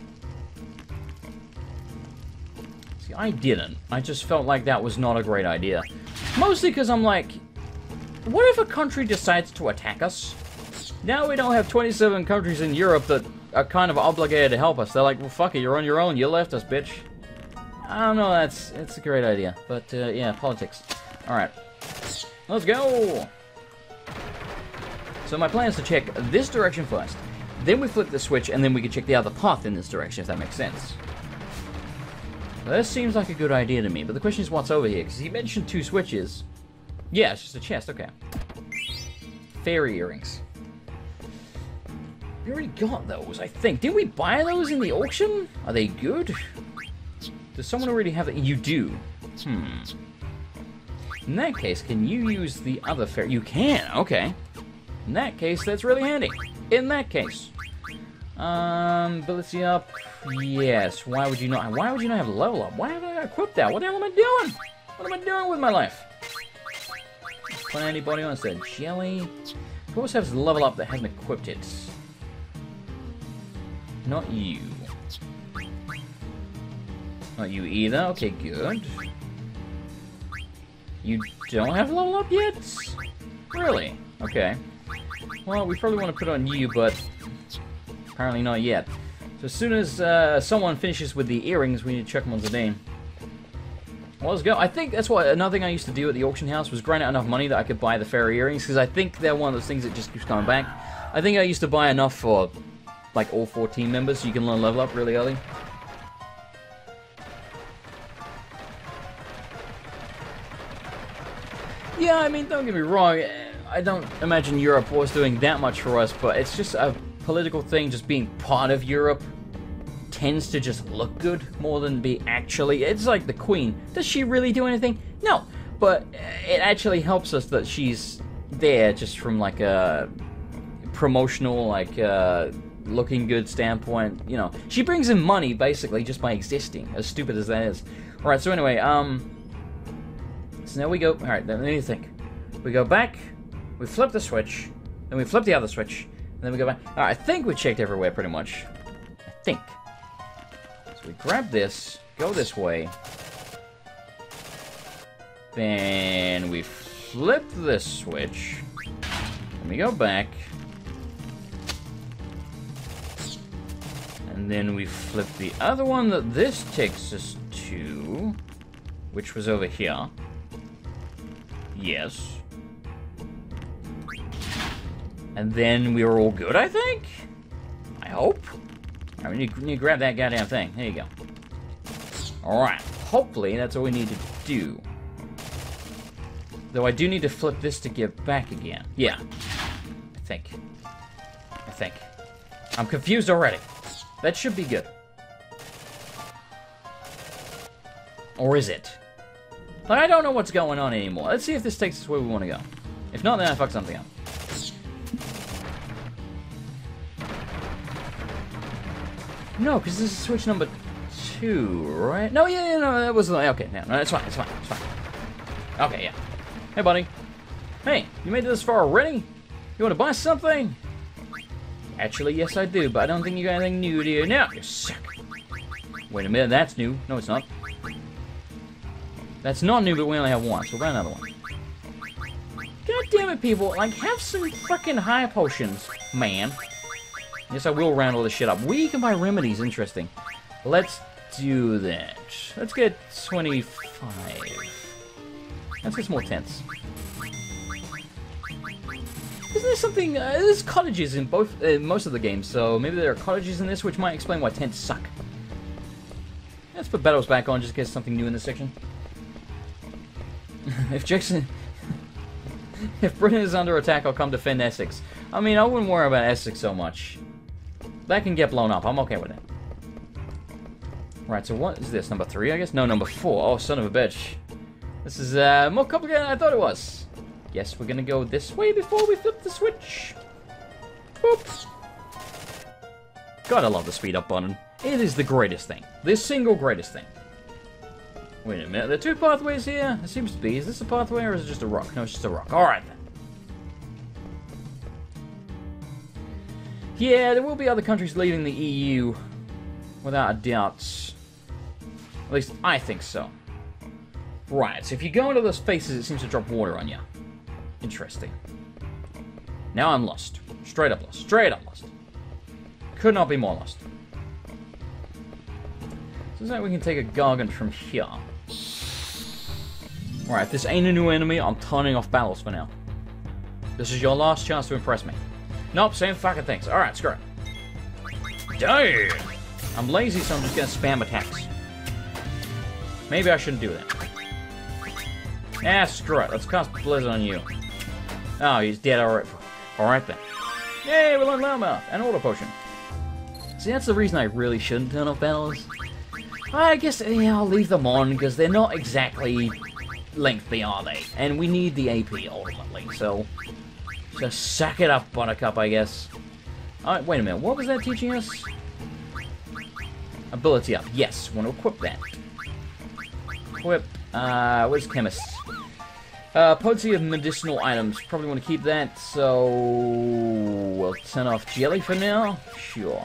See, I didn't. I just felt like that was not a great idea. Mostly because I'm like, what if a country decides to attack us? Now we don't have twenty-seven countries in Europe that are kind of obligated to help us. They're like, well, fuck it, you're on your own. You left us, bitch. I don't know. That's it's a great idea. But, uh, yeah, politics. Alright. Let's go! So my plan is to check this direction first. Then we flip the switch, and then we can check the other path in this direction, if that makes sense. Now, this seems like a good idea to me, but the question is what's over here, because he mentioned two switches. Yeah, it's just a chest, okay. Fairy earrings. We already got those, I think. Didn't we buy those in the auction? Are they good? Does someone already have it? You do. Hmm. In that case, can you use the other fairy? You can, okay. In that case, that's really handy. In that case. Um, ability up. Yes. Why would you not? Why would you not have level up? Why have I equipped that? What the hell am I doing? What am I doing with my life? Put anybody on instead. Jelly. Who else has level up that hasn't equipped it? Not you. Not you either. Okay, good. You don't have level up yet? Really? Okay. Well, we probably want to put it on you, but apparently not yet. So as soon as uh, someone finishes with the earrings, we need to check them on Zidane. Well, let's go. I think that's what another thing I used to do at the auction house was grind out enough money that I could buy the fairy earrings, because I think they're one of those things that just keeps coming back. I think I used to buy enough for like all four team members so you can learn level up really early. Yeah, I mean, don't get me wrong. I don't imagine Europe was doing that much for us, but it's just a political thing. Just being part of Europe tends to just look good more than be actually. It's like the Queen. Does she really do anything? No, but it actually helps us that she's there just from like a promotional, like uh, looking good standpoint. You know, she brings in money basically just by existing. As stupid as that is. All right. So anyway, um, so now we go. All right. Let me think. We go back. We flip the switch. Then we flip the other switch. And then we go back. All right. I think we checked everywhere pretty much. I think. So we grab this, go this way, then we flip this switch, and we go back, and then we flip the other one that this takes us to, which was over here. Yes. And then we were all good, I think? I hope. Alright, we need, we need to grab that goddamn thing. There you go. Alright. Hopefully, that's all we need to do. Though I do need to flip this to get back again. Yeah. I think. I think. I'm confused already. That should be good. Or is it? But I don't know what's going on anymore. Let's see if this takes us where we want to go. If not, then I fucked something up. No, because this is switch number two, right? No, yeah, yeah, no, that was... Okay, no, no, that's fine, it's fine, it's fine. Okay, yeah. Hey, buddy. Hey, you made it this far already? You want to buy something? Actually, yes, I do, but I don't think you got anything new, do you? Now, you suck. Wait a minute, that's new. No, it's not. That's not new, but we only have one, so we'll buy another one. God damn it, people. Like, have some fucking high potions, man. Yes, I will round all this shit up. We can buy remedies. Interesting. Let's do that. Let's get twenty-five. Let's get some more tents. Isn't there something... Uh, there's cottages in both, uh, most of the games, so maybe there are cottages in this, which might explain why tents suck. Let's put battles back on just in case something new in this section. If Jackson... if Britain is under attack, I'll come defend Essex. I mean, I wouldn't worry about Essex so much. That can get blown up. I'm okay with it. Right, so what is this? Number three, I guess? No, number four. Oh, son of a bitch. This is uh, more complicated than I thought it was. Yes, we're gonna go this way before we flip the switch. Oops. God, I love the speed up button. It is the greatest thing. The single greatest thing. Wait a minute. There are two pathways here? It seems to be. Is this a pathway or is it just a rock? No, it's just a rock. Alright then. Yeah, there will be other countries leaving the E U, without a doubt. At least, I think so. Right, so if you go into those faces, it seems to drop water on you. Interesting. Now I'm lost. Straight up lost. Straight up lost. Could not be more lost. So it's like we can take a Gargant from here. Right, if this ain't a new enemy, I'm turning off battles for now. This is your last chance to impress me. Nope, same fucking things. Alright, screw it. Damn! I'm lazy, so I'm just gonna spam attacks. Maybe I shouldn't do that. Ah, screw it. Let's cast Blizzard on you. Oh, he's dead alright. Alright then. Yay, we learned Loudmouth and Auto Potion. See, that's the reason I really shouldn't turn off battles. I guess, yeah, I'll leave them on, because they're not exactly lengthy, are they? And we need the A P, ultimately, so... just suck it up, Buttercup, I guess. Alright, wait a minute. What was that teaching us? Ability up. Yes, want to equip that. Equip. Uh, where's Chemist? Uh, potency of medicinal items. Probably want to keep that, so... we'll turn off jelly for now. Sure.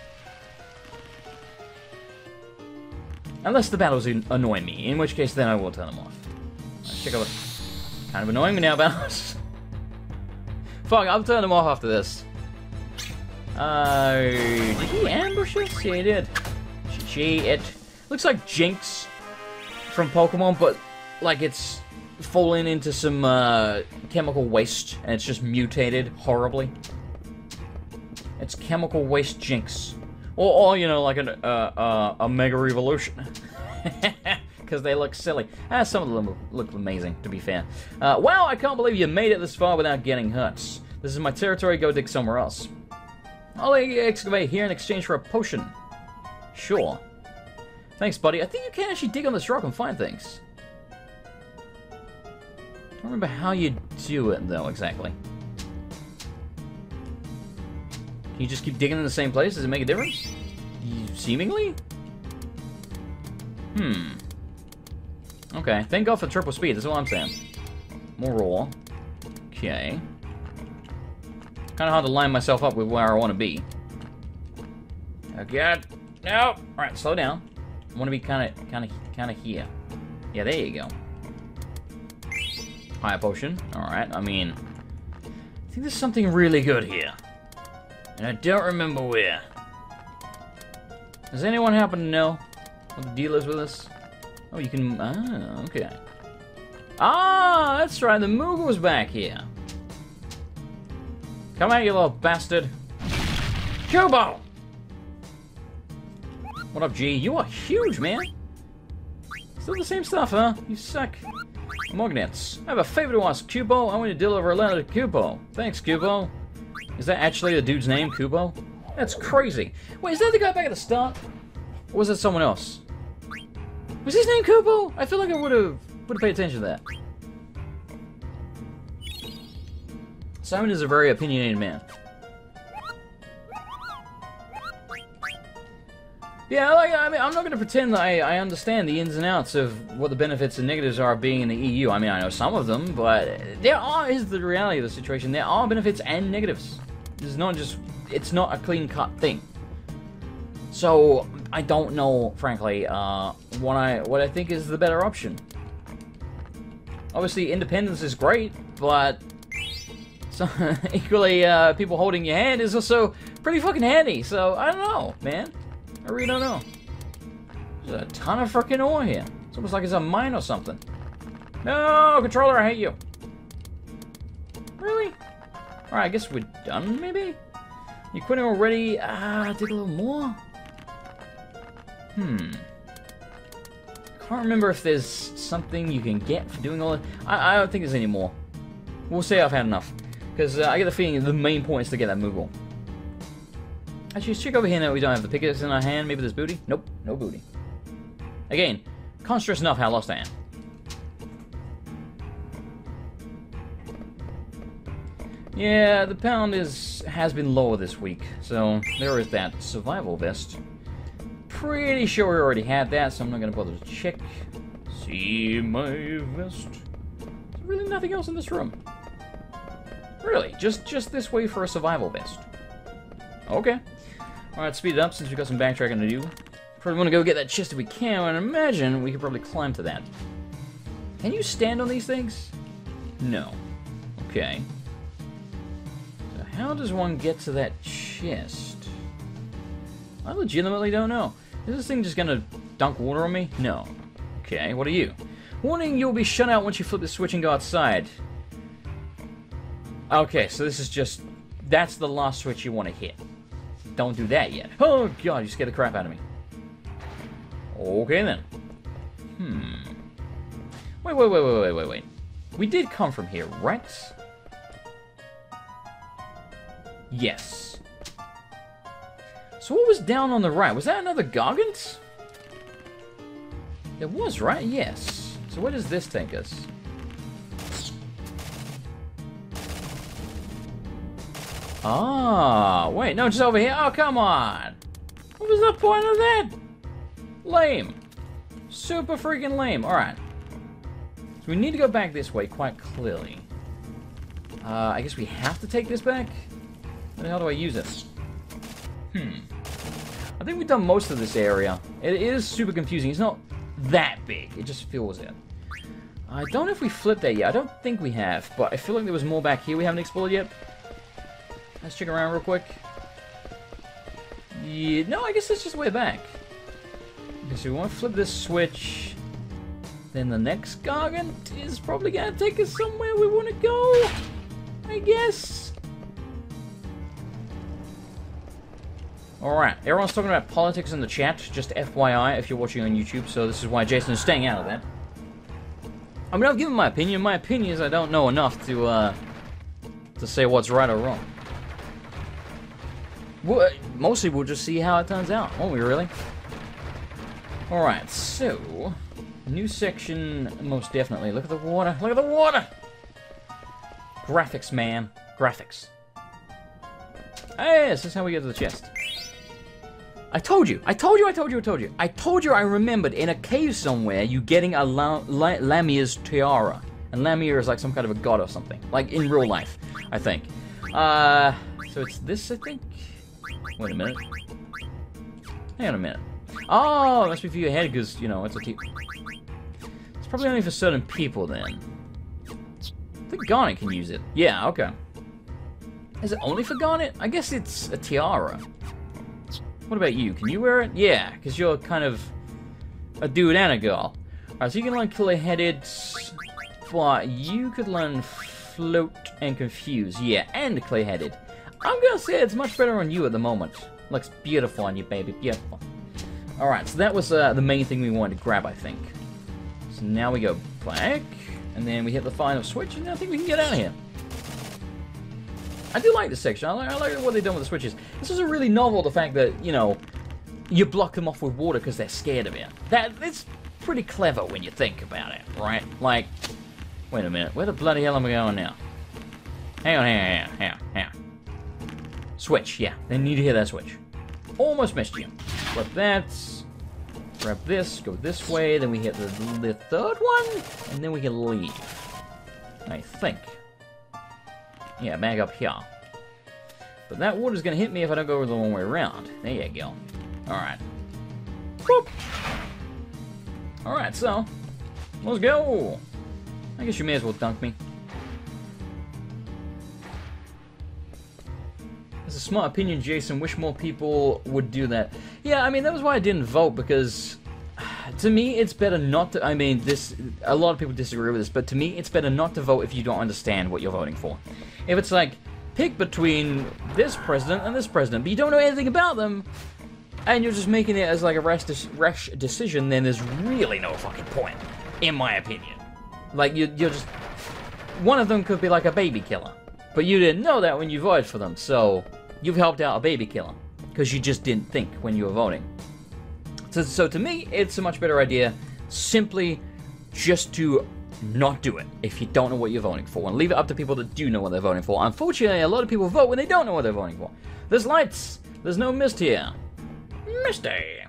Unless the battles annoy me, in which case then I will turn them off. Right, check out what... kind of annoying me now, battles. Fuck, I'll turn them off after this. Uh, did he ambush us? Yeah, he did. She, it looks like Jinx from Pokemon, but like it's fallen into some uh, chemical waste, and it's just mutated horribly. It's chemical waste Jinx. Or, or you know, like an, uh, uh, a Mega Revolution. Because they look silly. Ah, some of them look amazing, to be fair. Uh, wow, I can't believe you made it this far without getting hurt. This is my territory, go dig somewhere else. I'll excavate here in exchange for a potion. Sure. Thanks, buddy. I think you can actually dig on this rock and find things. Don't remember how you do it, though, exactly. Can you just keep digging in the same place? Does it make a difference? You, seemingly? Hmm. Okay. Thank God for triple speed. That's all I'm saying. More raw. Okay. Kind of hard to line myself up with where I want to be. Oh God. No. All right. Slow down. I want to be kind of, kind of, kind of here. Yeah. There you go. Higher potion. All right. I mean, I think there's something really good here. And I don't remember where. Does anyone happen to know what the deal is with this? Oh, you can... Ah, okay. Ah, that's right. The Moogle's back here. Come out, you little bastard. Kubo! What up, G? You are huge, man. Still the same stuff, huh? You suck. Magnets. I have a favor to ask, Kubo. I want you to deliver a letter to Kubo. Thanks, Kubo. Is that actually the dude's name, Kubo? That's crazy. Wait, is that the guy back at the start? Or was it someone else? Was his name Kubo? I feel like I would have would have paid attention to that. Simon is a very opinionated man. Yeah, like I mean, I'm not going to pretend that I, I understand the ins and outs of what the benefits and negatives are of being in the E U. I mean, I know some of them, but there are is the reality of the situation. There are benefits and negatives. It's not just it's not a clean-cut thing. So I don't know, frankly, uh, what I what I think is the better option. Obviously, independence is great, but so, equally, uh, people holding your hand is also pretty fucking handy. So I don't know, man. I really don't know. There's a ton of freaking ore here. It's almost like it's a mine or something. No, controller, I hate you. Really? Alright, I guess we're done, maybe? You quitting already? Ah, dig a little more? Hmm. Can't remember if there's something you can get for doing all that. I, I don't think there's any more. We'll say I've had enough. Because uh, I get the feeling the main point is to get that Moogle. Actually, let's check over here now. We don't have the pickaxe in our hand. Maybe there's booty? Nope, no booty. Again, can't stress enough how lost I am. Yeah, the pound is has been lower this week, so there is that survival vest. Pretty sure we already had that, so I'm not gonna bother to check. See my vest. There's really nothing else in this room. Really, just just this way for a survival vest. Okay. All right, speed it up since we've got some backtracking to do. Probably want to go get that chest if we can, and imagine we could probably climb to that. Can you stand on these things? No. Okay. So how does one get to that chest? I legitimately don't know. Is this thing just gonna dunk water on me? No. Okay, what are you? Warning, you'll be shut out once you flip the switch and go outside. Okay, so this is just... That's the last switch you want to hit. Don't do that yet. Oh, God, you scared the crap out of me. Okay, then. Hmm. Wait, wait, wait, wait, wait, wait, wait. We did come from here, right? Yes. So what was down on the right? Was that another Gargant? It was, right? Yes. So where does this take us? Ah, wait, no, just over here. Oh, come on. What was the point of that? Lame. Super freaking lame. All right. we need to go back this way, quite clearly. Uh, I guess we have to take this back? How the hell do I use it? Hmm. I think we've done most of this area. It is super confusing. It's not that big. It just fills it. I don't know if we flipped that yet. I don't think we have, but I feel like there was more back here we haven't explored yet. Let's check around real quick. Yeah, no, I guess it's just way back. Okay, so we want to flip this switch. Then the next gargant is probably going to take us somewhere we want to go, I guess. Alright, everyone's talking about politics in the chat, just F Y I if you're watching on YouTube, so this is why Jason is staying out of that. I mean, I've given my opinion. My opinion is I don't know enough to, uh, to say what's right or wrong. Well, mostly we'll just see how it turns out, won't we, really? Alright, so... new section, most definitely. Look at the water. Look at the water! Graphics, man. Graphics. Hey, this is how we get to the chest. I told you. I told you, I told you, I told you. I told you I remembered in a cave somewhere you getting a La La Lamia's tiara. And Lamia is like some kind of a god or something. Like in real life, I think. Uh, so it's this, I think? Wait a minute. Hang on a minute. Oh, it must be for your head because, you know, it's a t It's probably only for certain people then. I think Garnet can use it. Yeah, okay. Is it only for Garnet? I guess it's a tiara. What about you? Can you wear it? Yeah, because you're kind of a dude and a girl. Alright, so you can learn clear-headed, but you could learn float and confuse. Yeah, and clear-headed. I'm gonna say it's much better on you at the moment. Looks beautiful on you, baby. Beautiful. Alright, so that was uh, the main thing we wanted to grab, I think. So now we go back, and then we hit the final switch, and I think we can get out of here. I do like this section. I like, I like what they've done with the switches. This is a really novel, the fact that, you know, you block them off with water because they're scared of it. That, it's pretty clever when you think about it, right? Like, wait a minute. Where the bloody hell am I going now? Hang on, hang on, hang on, hang on. Switch, yeah. They need to hear that switch. Almost missed you. Flip that. Grab this, go this way, then we hit the, the third one, and then we can leave. I think. Yeah, back up here. But that water's gonna hit me if I don't go the long way around. There you go. Alright. Boop! Alright, so, let's go! I guess you may as well dunk me. That's a smart opinion, Jason. Wish more people would do that. Yeah, I mean, that was why I didn't vote, because to me, it's better not to, I mean, this, a lot of people disagree with this, but to me, it's better not to vote if you don't understand what you're voting for. If it's like, pick between this president and this president, but you don't know anything about them, and you're just making it as like a rash, de rash decision, then there's really no fucking point, in my opinion. Like, you, you're just, one of them could be like a baby killer, but you didn't know that when you voted for them, so you've helped out a baby killer, because you just didn't think when you were voting. So, so to me, it's a much better idea simply just to not do it if you don't know what you're voting for, and leave it up to people that do know what they're voting for. Unfortunately, a lot of people vote when they don't know what they're voting for. There's lights. There's no mist here. Misty.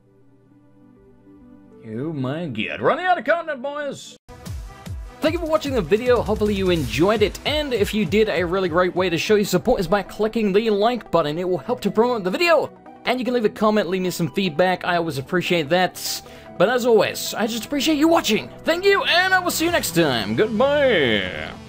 Oh my god. Running out of content, boys. Thank you for watching the video. Hopefully you enjoyed it, and if you did, a really great way to show your support is by clicking the like button. It will help to promote the video. And you can leave a comment, leave me some feedback. I always appreciate that. But as always, I just appreciate you watching. Thank you, and I will see you next time. Goodbye.